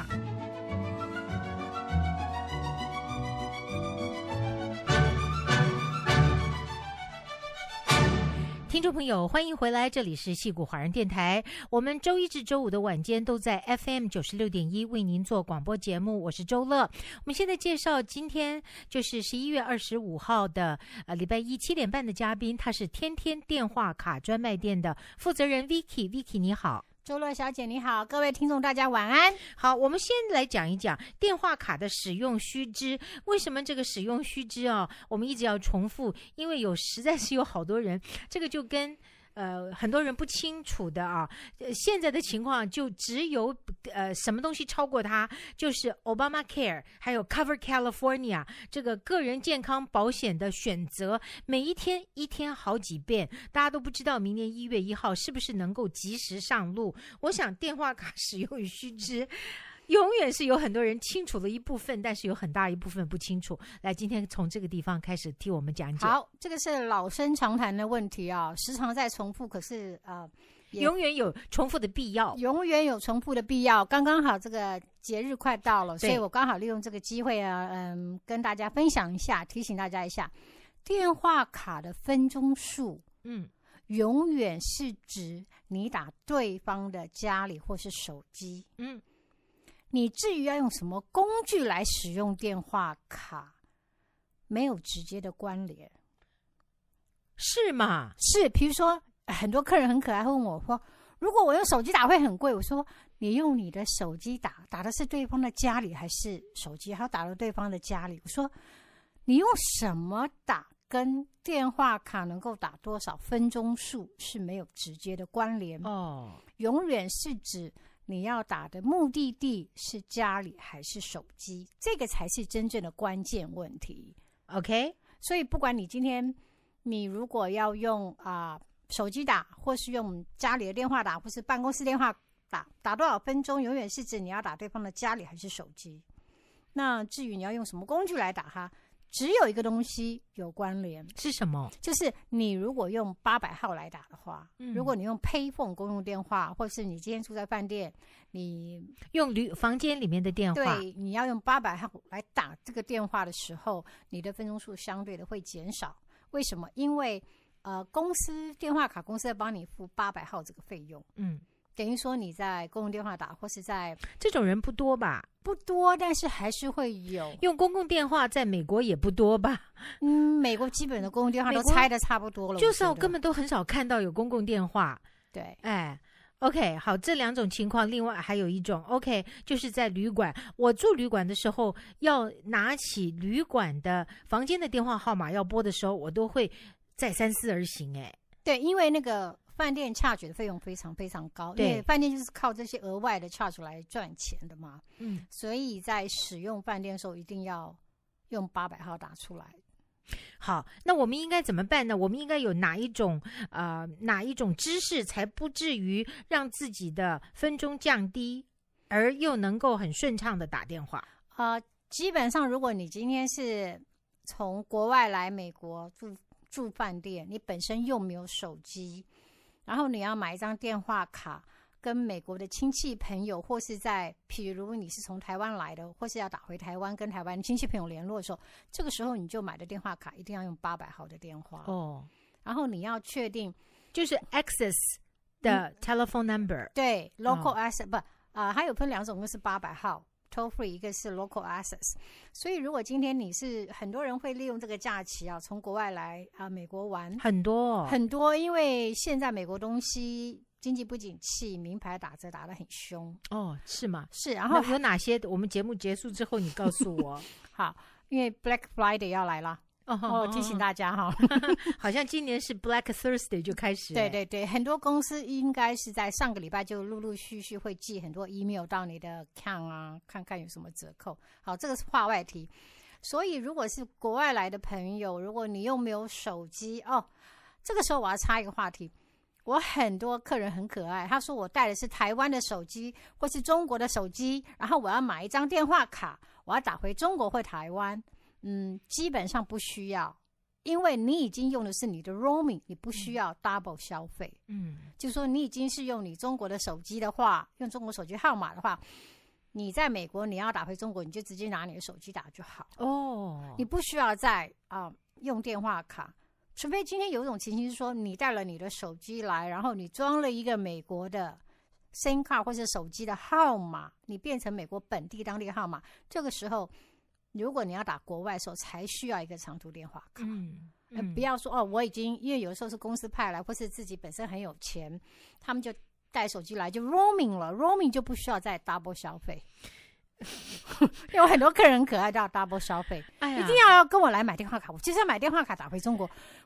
听众朋友，欢迎回来，这里是矽谷华人电台。我们周一至周五的晚间都在 F M 九十六点一为您做广播节目，我是周乐。我们现在介绍今天就是十一月二十五号的呃礼拜一七点半的嘉宾，他是天天电话卡专卖店的负责人 Vicky。Vicky 你好。 周乐小姐你好，各位听众大家晚安。 好，我们先来讲一讲电话卡的使用须知。为什么这个使用须知啊，我们一直要重复？因为有实在是有好多人，这个就跟呃很多人不清楚的啊。呃、现在的情况就只有呃什么东西超过它，就是 Obamacare 还有 Cover California 这个个人健康保险的选择，每一天一天好几遍，大家都不知道明年一月一号是不是能够及时上路。我想电话卡使用与须知永远是有很多人清楚的一部分，但是有很大一部分不清楚。来，今天从这个地方开始替我们讲解。 好，这个是老生常谈的问题啊，时常在重复，可是呃， 永远有重复的必要， 永远有重复的必要。刚刚好这个节日快到了，所以我刚好利用这个机会啊，嗯，跟大家分享一下，提醒大家一下，电话卡的分钟数，嗯，永远是指你打对方的家里或是手机，嗯。你至于要用什么工具来使用电话卡，没有直接的关联， 是吗？ 是，比如说很多客人很可爱，会问我说：“如果我用手机打会很贵。”我说：“你用你的手机打，打的是对方的家里还是手机？还有打到对方的家里？”我说：“你用什么打，跟电话卡能够打多少分钟数是没有直接的关联哦，永远是指。”你要打的目的地是家里还是手机，这个才是真正的关键问题。 OK， 所以不管你今天你如果要用啊、呃、手机打，或是用家里的电话打，或是办公室电话打，打多少分钟永远是指你要打对方的家里还是手机。那至于你要用什么工具来打它，只有一个东西有关联， 是什么？就是你如果用八百号来打的话，嗯、如果你用 Payphone 公用电话，或是你今天住在饭店，你用旅房间里面的电话， 对，你要用八百号来打这个电话的时候，你的分钟数相对的会减少。为什么？因为呃，公司电话卡公司要帮你付八百号这个费用，嗯。等于说你在公共电话打，或是在这种人不多吧？ 不多，但是还是会有。 用公共电话在美国也不多吧？ 嗯，美国基本的公共电话都拆的差不多了， 就是我根本都很少看到有公共电话。 对， 哎 ，OK， 好，这两种情况，另外还有一种 OK， 就是在旅馆，我住旅馆的时候，要拿起旅馆的房间的电话号码要拨的时候，我都会再三思而行。哎， 对，因为那个。饭店 charge 的费用非常非常高，因为饭店就是靠这些额外的 charge 来赚钱的嘛。嗯，所以在使用饭店的时候，一定要用八百号打出来。 好，那我们应该怎么办呢？我们应该有哪一种呃哪一种知识，才不至于让自己的分钟降低，而又能够很顺畅的打电话？ 呃，基本上如果你今天是从国外来美国住住饭店，你本身又没有手机。然后你要买一张电话卡，跟美国的亲戚朋友，或是在，譬如你是从台湾来的，或是要打回台湾跟台湾亲戚朋友联络的时候，这个时候你就买的电话卡一定要用八百号的电话哦。然后你要确定， 就是 access 的 telephone number，、嗯、 对 ，local access、哦、不啊、呃，还有分两种，一个是八百号。toll free 一个是 local access， 所以如果今天你是很多人会利用这个假期啊，从国外来啊、呃、美国玩， 很多很多，因为现在美国东西经济不景气，名牌打折打得很凶哦，是吗？ 是，然后有哪些？我们节目结束之后你告诉我。 好，因为 Black Friday 要来了。哦，哦提醒大家哈， 好像今年是 Black Thursday 就开始。 对对对，很多公司应该是在上个礼拜就陆陆续续会寄很多 email 到你的 account 啊，看看有什么折扣。好，这个是话外题。所以如果是国外来的朋友，如果你又没有手机哦，这个时候我要插一个话题。我很多客人很可爱，他说我带的是台湾的手机或是中国的手机，然后我要买一张电话卡，我要打回中国或台湾。嗯，基本上不需要，因为你已经用的是你的 roaming， 你不需要 double 消费。嗯，就说你已经是用你中国的手机的话，用中国手机号码的话，你在美国你要打回中国，你就直接拿你的手机打就好。哦，你不需要再啊、呃、用电话卡，除非今天有一种情形是说你带了你的手机来，然后你装了一个美国的 SIM 卡或是手机的号码，你变成美国本地当地号码，这个时候。如果你要打国外的时候，才需要一个长途电话卡。嗯嗯呃、不要说哦，我已经因为有的时候是公司派来，或是自己本身很有钱，他们就带手机来就 roaming 了 ，roaming 就不需要再 double 消费。因为很多客人很可爱，叫 double 消费，哎、一定要跟我来买电话卡。我就是要买电话卡打回中国。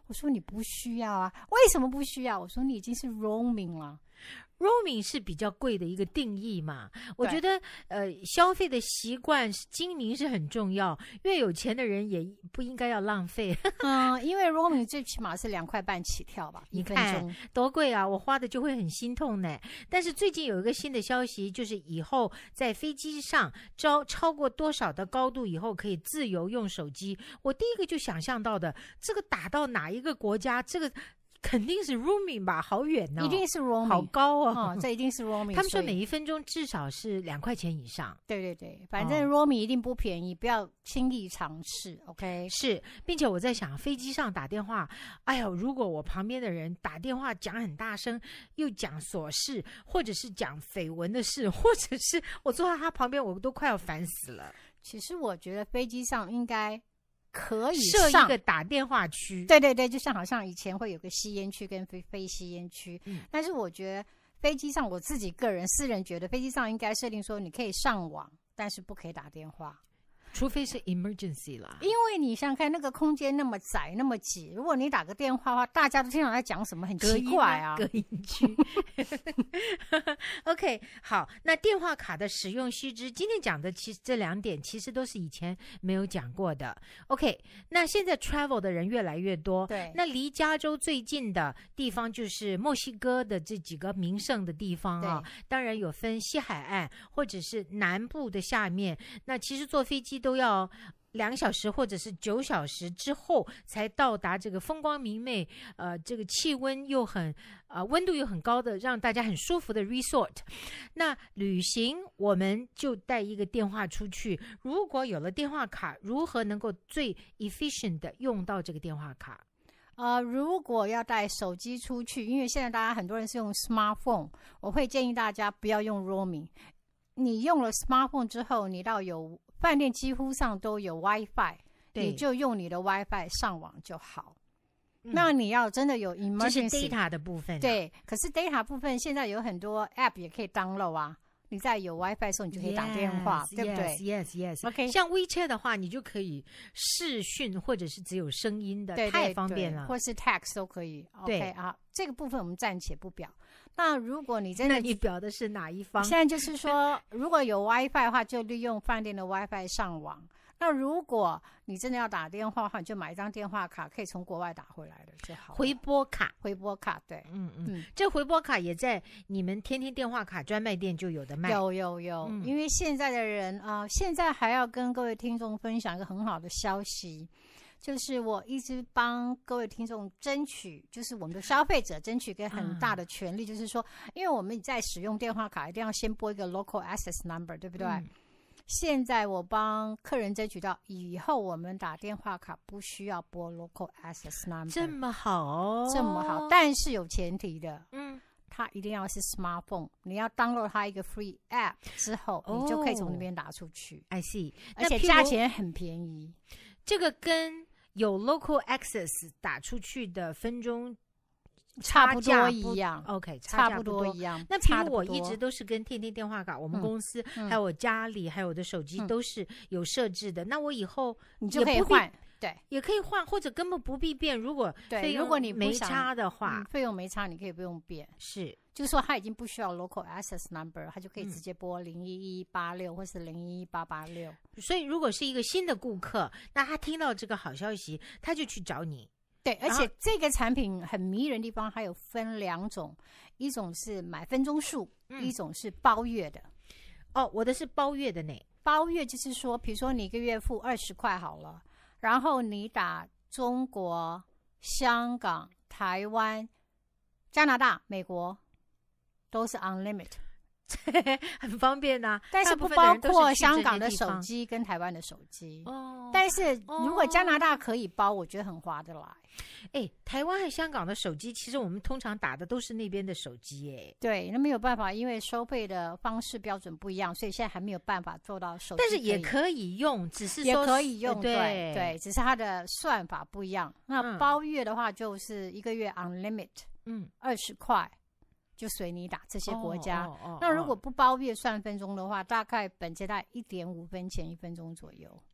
我说你不需要啊，为什么不需要？我说你已经是 roaming 了。 roaming 是比较贵的一个定义嘛，我觉得呃消费的习惯精明是很重要，越有钱的人也不应该要浪费。 嗯，因为 roaming 最起码是两块半起跳吧，一分钟多贵啊，我花的就会很心痛呢。但是最近有一个新的消息，就是以后在飞机上超超过多少的高度以后可以自由用手机，我第一个就想象到的，这个打到哪一个国家，这个肯定是 roaming 吧，好远哦， 一定是 roaming， 好高哦， 哦，这一定是 roaming。 他们说每一分钟至少是两块钱以上。 对对对，反正 roaming 一定不便宜，哦，不要轻易尝试 ，OK？ 是，并且我在想，飞机上打电话，哎呦，如果我旁边的人打电话讲很大声，又讲琐事，或者是讲绯闻的事，或者是我坐在他旁边，我都快要烦死了。 其实我觉得飞机上应该可以设一个打电话区， 对对对，就像好像以前会有个吸烟区跟非非吸烟区，嗯，但是我觉得飞机上我自己个人私人觉得飞机上应该设定说你可以上网，但是不可以打电话。 除非是 emergency 啦， 因为你想想看，那个空间那么窄那么挤，如果你打个电话的话，大家都听到在讲什么，很奇怪啊。 隔音区。OK， 好，那电话卡的使用须知，今天讲的其实这两点其实都是以前没有讲过的。OK， 那现在 travel 的人越来越多， 对， 那离加州最近的地方就是墨西哥的这几个名胜的地方啊，当然有分西海岸或者是南部的下面，那其实坐飞机都要两小时或者是九小时之后才到达这个风光明媚，呃，这个气温又很呃温度又很高的，让大家很舒服的 resort。那旅行我们就带一个电话出去，如果有了电话卡，如何能够最 efficient 的用到这个电话卡？ 呃，如果要带手机出去，因为现在大家很多人是用 smartphone， 我会建议大家不要用 roaming。你用了 smartphone 之后，你到有饭店几乎上都有 WiFi， 你就用你的 WiFi 上网就好。嗯，那你要真的有 emergency， 这是 data 的部分，啊。 对，可是 data 部分现在有很多 app 也可以 download 啊。你在有 WiFi 的时候，你就可以打电话， yes, 对不对 ？Yes, yes, yes. OK， 像 WeChat 的话，你就可以视讯或者是只有声音的， 对对对， 太方便了。 或是 text 都可以。 对 OK 啊，这个部分我们暂且不表。那如果你真的， 那你表的是哪一方？ 现在就是说，如果有 WiFi 的话，就利用饭店的 WiFi 上网。那如果你真的要打电话的话，你就买一张电话卡，可以从国外打回来的就好了。 回拨卡， 回拨卡，对， 嗯嗯嗯，这回拨卡也在你们天天电话卡专卖店就有的卖。 有有有，嗯，因为现在的人啊，呃，现在还要跟各位听众分享一个很好的消息。就是我一直帮各位听众争取，就是我们的消费者争取一个很大的权利，嗯，就是说，因为我们在使用电话卡一定要先拨一个 local access number， 对不对？嗯，现在我帮客人争取到，以后我们打电话卡不需要拨 local access number， 这么好哦， 这么好，但是有前提的， 嗯， 它一定要是 smartphone， 你要 download 它一个 free app 之后，哦，你就可以从那边打出去。 I see， 而且价钱很便宜。 这个跟有 local access 打出去的分钟差不多一样 ，OK， 差不多一样。 那比如我一直都是跟天天电话卡，我们公司、 嗯、 还有我家里还有我的手机都是有设置的，嗯、那我以后你就可以换，对， 也可以换，或者根本不必变。如果对，如果你没差的话， 费、嗯、用没差，你可以不用变。 是， 就是说它已经不需要 local access number， 它就可以直接拨零一一八六或是零一一八八六。 所以如果是一个新的顾客，那他听到这个好消息，他就去找你。 对，而且这个产品很迷人的地方还有分两种，一种是买分钟数、嗯，一种是包月的。 哦，我的是包月的呢。 包月就是说，比如说你一个月付二十块好了，然后你打中国、香港、台湾、加拿大、美国都是 unlimited。 很方便啊， 但是不包括香港的手机跟台湾的手机。 哦， 但是如果加拿大可以包，我觉得很划得来。 哎，台湾和香港的手机，其实我们通常打的都是那边的手机，哎， 对，那没有办法，因为收费的方式标准不一样，所以现在还没有办法做到手机。 但是也可以用，只是说也可以用， 对对, 对，只是它的算法不一样。那包月的话，就是一个月 unlimited， 嗯，二十块。就随你打这些国家，哦哦哦哦，那如果不包月算分钟的话，大概本阶大概一点五分钱一分钟左右。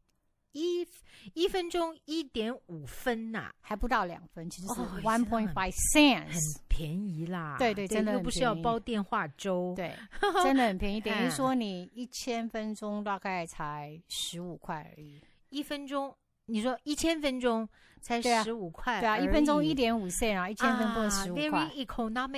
一一分钟一点五分呐、啊， 还不到两分，其实是哦 one point five cents，、 很便宜啦。 对对，真的又不是要包电话粥， 对，真的很便宜。等于说你一千分钟大概才十五块而已， 一分钟。你说一千分钟才十五块， 对啊，一分钟一点五 cent 啊，一千分钟十五块 ，very economical 。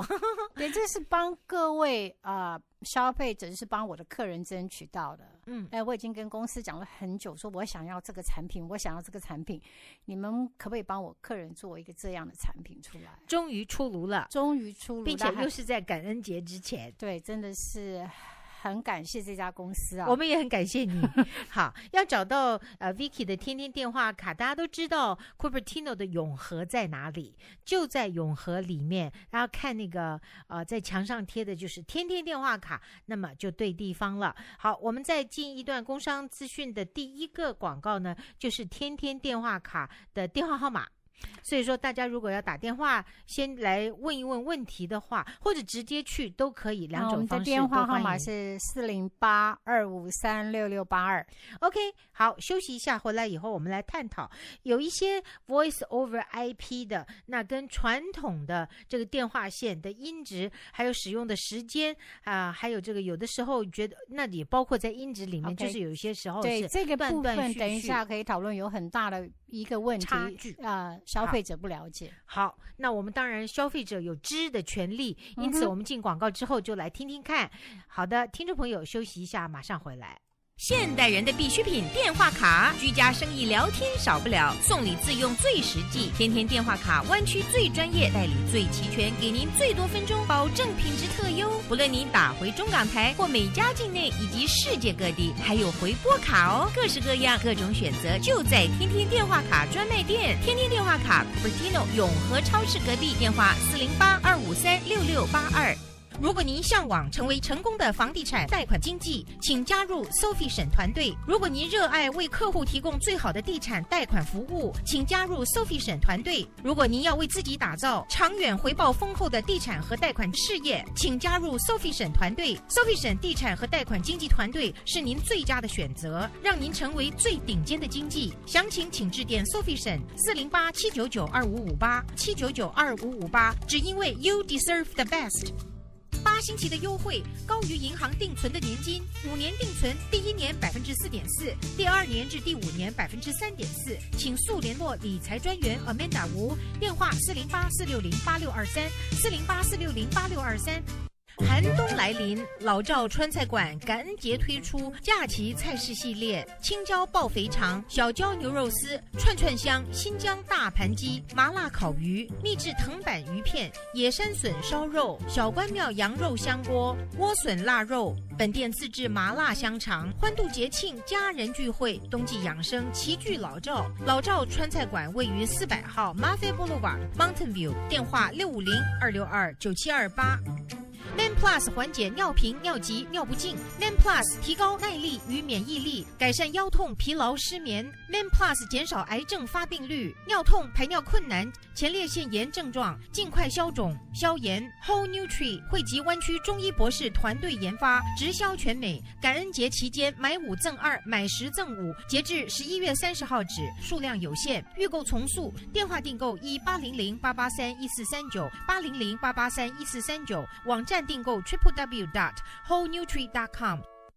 对，这是帮各位啊、呃、消费者，是帮我的客人争取到的。嗯，哎，我已经跟公司讲了很久，说我想要这个产品，我想要这个产品，你们可不可以帮我客人做一个这样的产品出来？ 终于出炉了， 终于出炉， 并且又是在感恩节之前。 对，真的是。很感谢这家公司啊， 我们也很感谢你。好，要找到呃 Vicky 的天天电话卡，大家都知道 Cupertino 的永和在哪里，就在永和里面。然后看那个呃在墙上贴的就是天天电话卡，那么就对地方了。好，我们再进一段工商资讯的第一个广告呢，就是天天电话卡的电话号码。所以说大家如果要打电话先来问一问问题的话，或者直接去都可以，两种方式都欢迎。我们的电话号码是四零八二五三六六八二。 OK， 好，休息一下，回来以后我们来探讨有一些 Voice over I P 的，那跟传统的这个电话线的音质还有使用的时间啊、呃，还有这个有的时候觉得那也包括在音质里面、okay, 就是有一些时候是断断续续， 对这个部分等一下可以讨论，有很大的一个问题差距啊、呃，消费者不了解。 好，好，那我们当然消费者有知的权利，因此我们进广告之后就来听听看。好的，听众朋友休息一下，马上回来。 现代人的必需品电话卡，居家生意聊天少不了，送礼自用最实际。天天电话卡，湾区最专业，代理最齐全，给您最多分钟，保证品质特优。不论您打回中港台或美加境内以及世界各地，还有回拨卡哦，各式各样，各种选择，就在天天电话卡专卖店。天天电话卡 Cupertino 永和超市隔壁，电话四零八二五三六六八二。如果您向往成为成功的房地产贷款经纪，请加入 Sophie 沈团队。如果您热爱为客户提供最好的地产贷款服务，请加入 Sophie 沈团队。如果您要为自己打造长远回报丰厚的地产和贷款事业，请加入 Sophie 沈团队。Sophie 沈地产和贷款经纪团队是您最佳的选择，让您成为最顶尖的经纪。详情请致电 Sophie 沈四零八七九九二五五八七九九二五五八。只因为 You deserve the best。八星期的优惠高于银行定存的年金，五年定存，第一年百分之四点四，第二年至第五年百分之三点四，请速联络理财专员 Amanda 吴，电话四零八四六零八六二三四零八四六零八六二三。寒冬来临，老赵川菜馆感恩节推出假期菜式系列：青椒爆肥肠、小椒牛肉丝、串串香、新疆大盘鸡、麻辣烤鱼、秘制藤板鱼片、野山笋烧肉、小关庙羊肉香锅、莴笋腊肉。本店自制麻辣香肠，欢度节庆，家人聚会，冬季养生齐聚老赵。老赵川菜馆位于四百号 Mafia Boulevard Mountain View， 电话六五零二六二九七二八。Man Plus 缓解尿频、尿急、尿不尽。Man Plus 提高耐力与免疫力，改善腰痛、疲劳、失眠。Man Plus 减少癌症发病率，尿痛、排尿困难、前列腺炎症状尽快消肿、消炎。Whole Nutri 汇集湾区中医博士团队研发，直销全美。感恩节期间买五赠二，买十赠五，截至十一月三十号止，数量有限，预购从速。电话订购一八零零八八三一四三九八零零八八三一四三九，网站订购 triple w dot whole nutri dot com。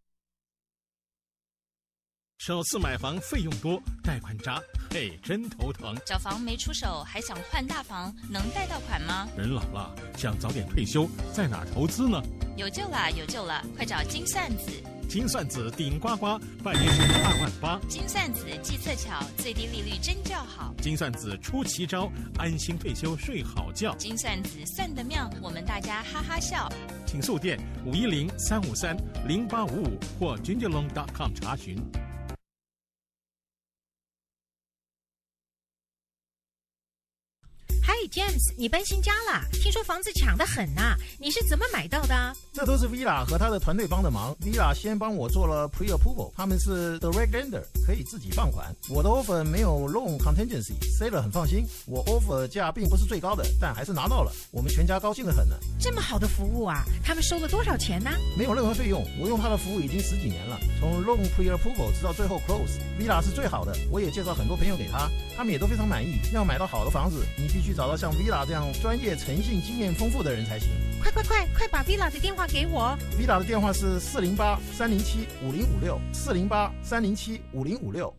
首次买房费用多，贷款闸，嘿，真头疼。 找房没出手，还想换大房，能贷到款吗？ 人老了，想早点退休，在哪儿投资呢？ 有救了，有救了，快找金算子。 金算子顶呱呱，半年收入二万八。 金算子计策巧，最低利率真叫好。 金算子出奇招，安心退休睡好觉。 金算子算得妙，我们大家哈哈笑。 请速电五一零三五三零八五五或 gingerlong dot com 查询。 嗨， James， 你搬新家了，听说房子抢得很啊，你是怎么买到的啊？ 这都是 Villa 和他的团队帮的忙。Villa 先帮我做了 pre-approval， 他们是 direct lender， 可以自己放款。我的 offer 没有 loan contingency，seller 很放心。我 offer 价并不是最高的，但还是拿到了，我们全家高兴得很呢。 这么好的服务啊，他们收了多少钱呢？ 没有任何费用，我用他的服务已经十几年了，从 loan pre-approval 直到最后 close，Villa 是最好的。我也介绍很多朋友给他，他们也都非常满意。要买到好的房子，你必须找到像 Villa 这样专业、诚信、经验丰富的人才行。 快快快快把 Villa 的电话给我。 Villa 的电话是四零八三零七五零五六，四零八三零七五零五六。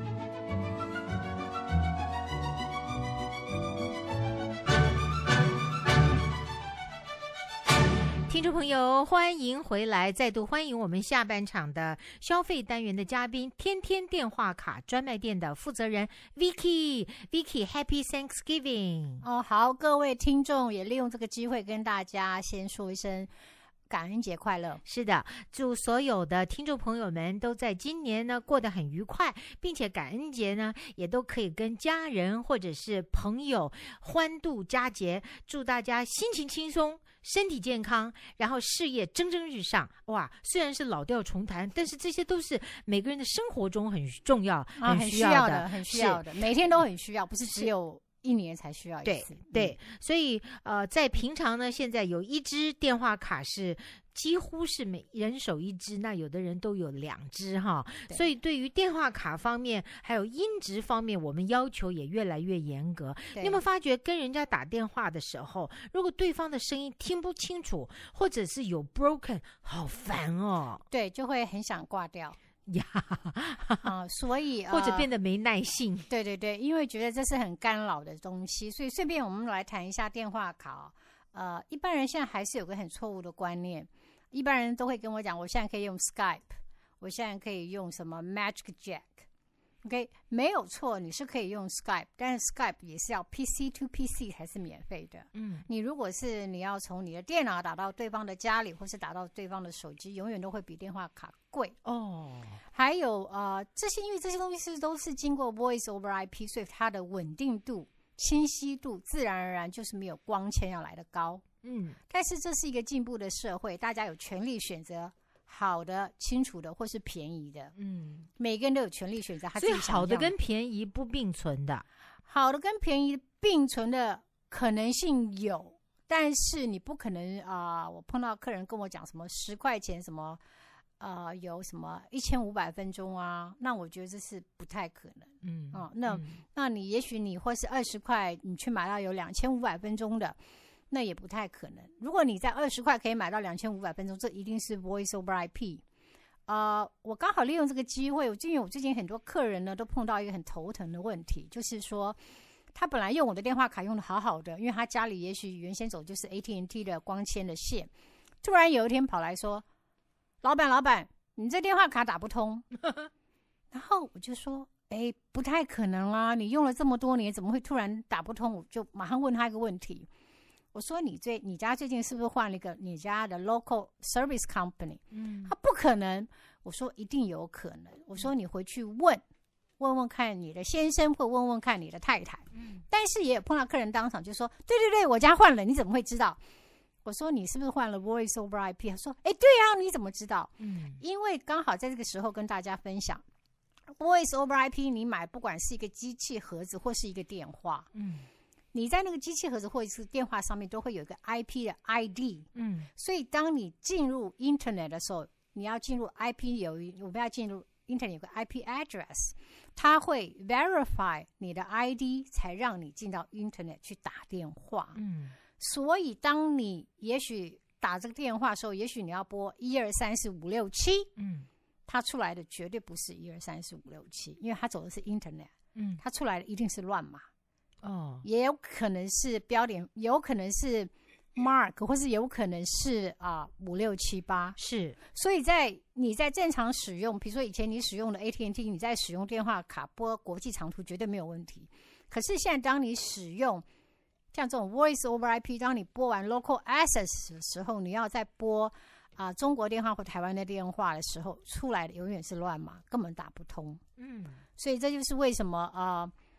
听众朋友，欢迎回来，再度欢迎我们下半场的消费单元的嘉宾，天天电话卡专卖店的负责人 Vicky。Vicky Happy Thanksgiving。 哦，好，各位听众也利用这个机会跟大家先说一声感恩节快乐。 是的，祝所有的听众朋友们都在今年呢过得很愉快，并且感恩节呢也都可以跟家人或者是朋友欢度佳节，祝大家心情轻松，身体健康，然后事业蒸蒸日上。哇，虽然是老调重弹，但是这些都是每个人的生活中很重要、 啊、 很需要的、 很需要的，每天都很需要，不是只有一年才需要一次。 对对、嗯，所以呃，在平常呢，现在有一支电话卡是几乎是每人手一支，那有的人都有两支哈。所以对于电话卡方面，还有音质方面，我们要求也越来越严格。你有没有发觉跟人家打电话的时候，如果对方的声音听不清楚，或者是有 broken， 好烦哦。 对，就会很想挂掉。 呀、 啊，所以、呃、 或者变得没耐性。 对对对，因为觉得这是很干扰的东西，所以顺便我们来谈一下电话卡。呃，一般人现在还是有个很错误的观念，一般人都会跟我讲，我现在可以用 Skype， 我现在可以用什么 Magic Jack。OK， 没有错，你是可以用 Skype， 但是 Skype 也是要 P C to P C 才是免费的。嗯，你如果是你要从你的电脑打到对方的家里，或是打到对方的手机，永远都会比电话卡贵哦。还有呃，这些因为这些东西是都是经过 Voice over I P， 所以它的稳定度、清晰度自然而然就是没有光纤要来的高。嗯，但是这是一个进步的社会，大家有权利选择好的、清楚的，或是便宜的。嗯，每个人都有权利选择他自己想要的。 所以好的跟便宜不并存的， 好的跟便宜并存的可能性有，但是你不可能啊、呃！我碰到客人跟我讲什么十块钱什么，呃，有什么一千五百分钟啊？那我觉得这是不太可能。嗯，哦，那、嗯、那你也许你或是二十块，你去买到有两千五百分钟的。那也不太可能。如果你在二十块可以买到两千五百分钟，这一定是 Voice over I P。呃，我刚好利用这个机会，我因为我最近很多客人呢都碰到一个很头疼的问题，就是说他本来用我的电话卡用的好好的，因为他家里也许原先走就是 A T and T 的光纤的线，突然有一天跑来说：“老板，老板，你这电话卡打不通。”然后我就说：“哎，不太可能啊！你用了这么多年，怎么会突然打不通？”我就马上问他一个问题。我说你最你家最近是不是换了一个你家的 local service company？ 嗯，他不可能。我说一定有可能。我说你回去问问问看你的先生，或问问看你的太太。嗯，但是也有碰到客人当场就说，对对对，我家换了，你怎么会知道？我说你是不是换了 voice over I P？ 他说，哎，对啊，你怎么知道？嗯，因为刚好在这个时候跟大家分享 voice over I P， 你买不管是一个机器盒子或是一个电话，嗯。你在那个机器盒子或者是电话上面都会有一个 I P 的 I D， 嗯，所以当你进入 Internet 的时候，你要进入 I P 有我们要进入 Internet 有个 I P address， 它会 verify 你的 I D 才让你进到 Internet 去打电话，嗯，所以当你也许打这个电话的时候，也许你要拨一二三四五六七，嗯，它出来的绝对不是一二三四五六七，因为它走的是 Internet， 嗯，它出来的一定是乱码。哦，也有可能是标点，有可能是 mark， 或是有可能是啊五六七八，是。所以在你在正常使用，比如说以前你使用的 A T and T， 你在使用电话卡拨国际长途绝对没有问题。可是现在当你使用像这种 voice over I P， 当你拨完 local access 的时候，你要再拨啊、呃、中国电话或台湾的电话的时候，出来的永远是乱码，根本打不通。嗯，所以这就是为什么啊。呃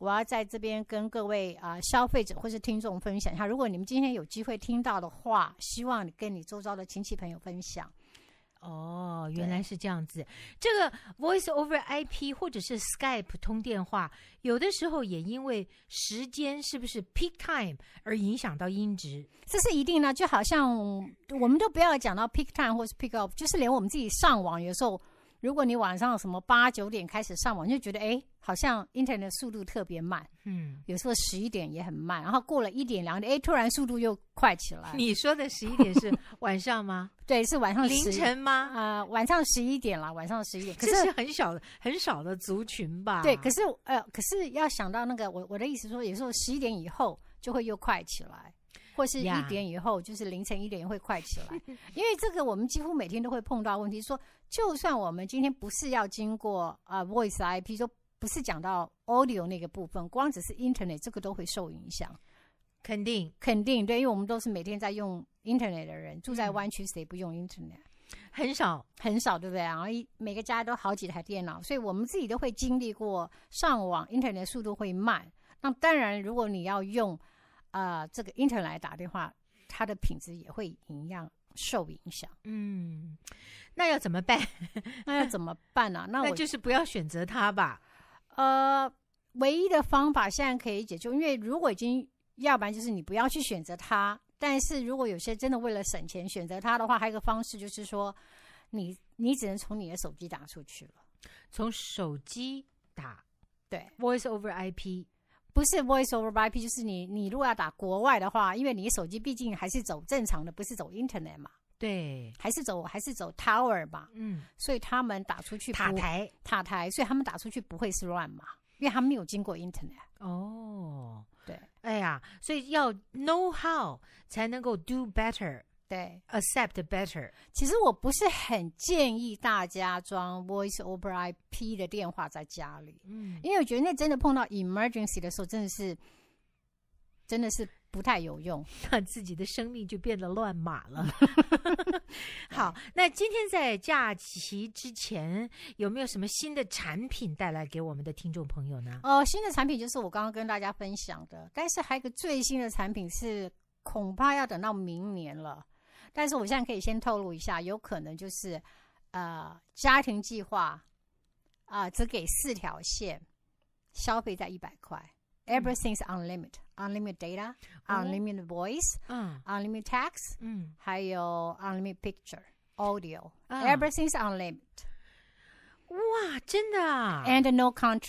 我要在这边跟各位啊、呃、消费者或是听众分享一下，如果你们今天有机会听到的话，希望你跟你周遭的亲戚朋友分享。 哦，原来是这样子。这个 Voice over I P 或者是 Skype 通电话，有的时候也因为时间是不是 peak time 而影响到音质， 这是一定的。就好像我们都不要讲到 peak time 或是 peak off， 就是连我们自己上网，有时候如果你晚上什么八九点开始上网，就觉得哎，好像 Internet 速度特别慢，嗯，有时候十一点也很慢，然后过了一点两点，哎，突然速度又快起来。 你说的十一点是晚上吗？ 对，是晚上凌晨吗？ 呃，晚上十一点啦，晚上十一点。可是这是很小的很少的族群吧？ 对，可是呃，可是要想到那个，我我的意思说，有时候十一点以后就会又快起来。或是一点以后， yeah. 就是凌晨一点会快起来，因为这个我们几乎每天都会碰到问题。说，就算我们今天不是要经过啊、呃、Voice I P， 就不是讲到 Audio 那个部分，光只是 Internet 这个都会受影响。 肯定， 肯定，对，因为我们都是每天在用 Internet 的人，住在湾区谁不用 Internet？、嗯、 很少， 很少，对不对？然后每个家都好几台电脑，所以我们自己都会经历过上网 Internet 速度会慢。那当然，如果你要用呃，这个 Internet 来打电话，它的品质也会一样受影响。 嗯，那要怎么办？ 那要怎么办呢、啊？那我那就是不要选择它吧。 呃，唯一的方法现在可以解决，因为如果已经，要不然就是你不要去选择它。但是如果有些真的为了省钱选择它的话，还有一个方式就是说，你你只能从你的手机打出去了， 从手机打， 对 ，Voice over I P。 不是 Voice over I P， 就是你你如果要打国外的话，因为你手机毕竟还是走正常的，不是走 Internet 嘛， 对， 还是走还是走 Tower 嘛， 嗯， 所以他们打出去塔台塔台，所以他们打出去不会是乱码，因为他们没有经过 Internet。 哦， 对， 哎呀，所以要 know how 才能够 do better。 对 ，accept better。 其实我不是很建议大家装 Voice over I P 的电话在家里，嗯，因为我觉得那真的碰到 emergency 的时候，真的是真的是不太有用， 那自己的生命就变得乱码了。好，那今天在假期之前，有没有什么新的产品带来给我们的听众朋友呢？ 哦、呃，新的产品就是我刚刚跟大家分享的，但是还有一个最新的产品是恐怕要等到明年了。但是我现在可以先透露一下，有可能就是呃家庭计划啊、呃，只给四条线，消费在一百块、嗯、，Everything's unlimited， unlimited data，、哦、unlimited voice， 嗯 ，unlimited text， 嗯，还有 unlimited picture audio，、嗯、everything's unlimited。 哇，真的啊 ？And no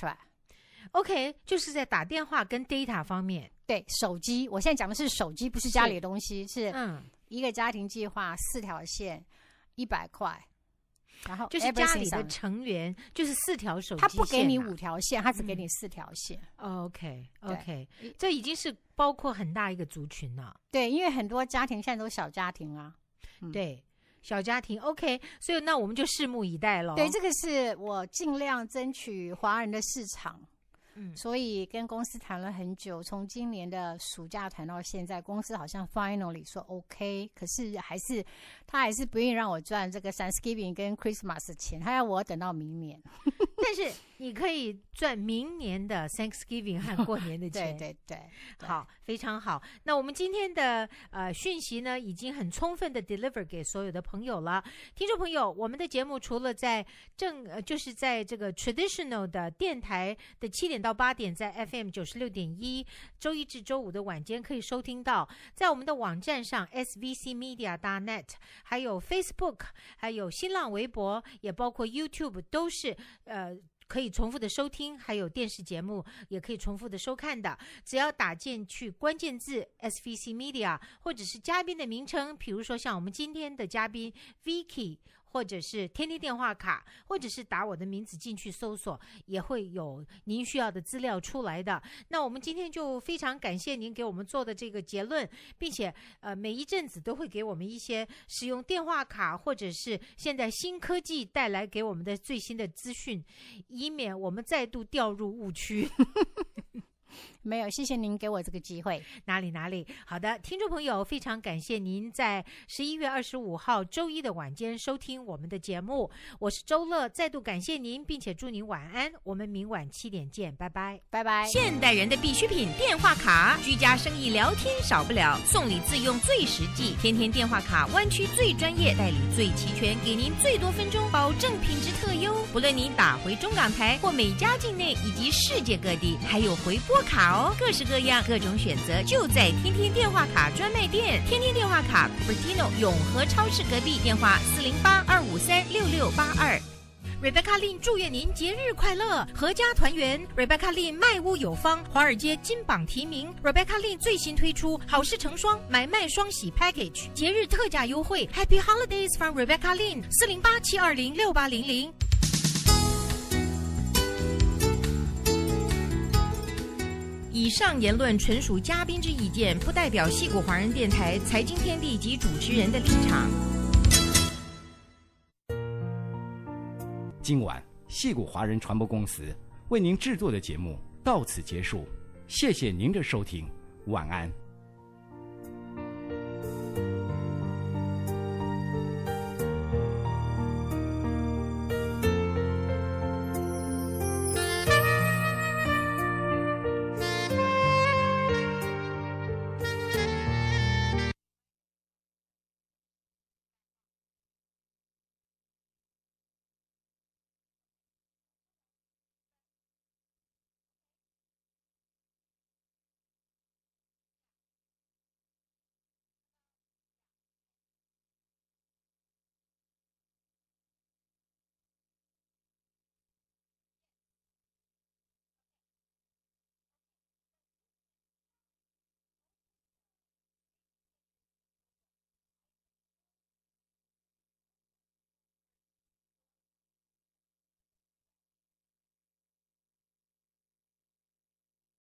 contract。OK， 就是在打电话跟 data 方面， 对手机，我现在讲的是手机，不是家里的东西，是, 是嗯。 一个家庭计划四条线，一百块，然后就是家里的成员就是四条手机线、啊， 他不给你五条线，他只给你四条线。 嗯、OK OK， 这已经是包括很大一个族群了。 对，因为很多家庭现在都小家庭啊， 嗯、对，小家庭 OK， 所以那我们就拭目以待了。 对，这个是我尽量争取华人的市场。嗯，所以跟公司谈了很久，从今年的暑假谈到现在，公司好像 finally 说 OK， 可是还是他还是不愿意让我赚这个 Thanksgiving 跟 Christmas 的钱，他要我等到明年。 但是你可以赚明年的 Thanksgiving 和过年的钱。 对对 对, 对，好，非常好。那我们今天的呃讯息呢，已经很充分的 deliver 给所有的朋友了。听众朋友，我们的节目除了在正呃就是在这个 traditional 的电台的七点到八点，在 F M 九十六点一，周一至周五的晚间可以收听到，在我们的网站上 S V C Media dot net， 还有 Facebook， 还有新浪微博，也包括 YouTube， 都是呃。可以重复的收听，还有电视节目也可以重复的收看的。只要打进去关键字 S V C Media， 或者是嘉宾的名称，比如说像我们今天的嘉宾 Vicky， 或者是天天电话卡，或者是打我的名字进去搜索，也会有您需要的资料出来的。那我们今天就非常感谢您给我们做的这个结论，并且呃每一阵子都会给我们一些使用电话卡或者是现在新科技带来给我们的最新的资讯，以免我们再度掉入误区。 没有，谢谢您给我这个机会。 哪里哪里，好的，听众朋友，非常感谢您在十一月二十五号周一的晚间收听我们的节目，我是周乐，再度感谢您，并且祝您晚安，我们明晚七点见，拜拜， 拜拜。 现代人的必需品电话卡，居家生意聊天少不了，送礼自用最实际，天天电话卡，湾区最专业，代理最齐全，给您最多分钟，保证品质特优。不论您打回中港台或美加境内以及世界各地，还有回拨卡哦，各式各样，各种选择，就在天天电话卡专卖店。天天电话卡 Bertino 永和超市隔壁，电话四零八二五三六六八二。Rebecca Lin 祝愿您节日快乐，阖家团圆。Rebecca Lin 卖屋有方，华尔街金榜题名。Rebecca Lin 最新推出好事成双买卖双喜 Package， 节日特价优惠 ，Happy Holidays from Rebecca Lin， 四零八七二零六八零零。以上言论纯属嘉宾之意见，不代表矽谷华人电台财经天地及主持人的立场。 今晚矽谷华人传播公司为您制作的节目到此结束，谢谢您的收听，晚安。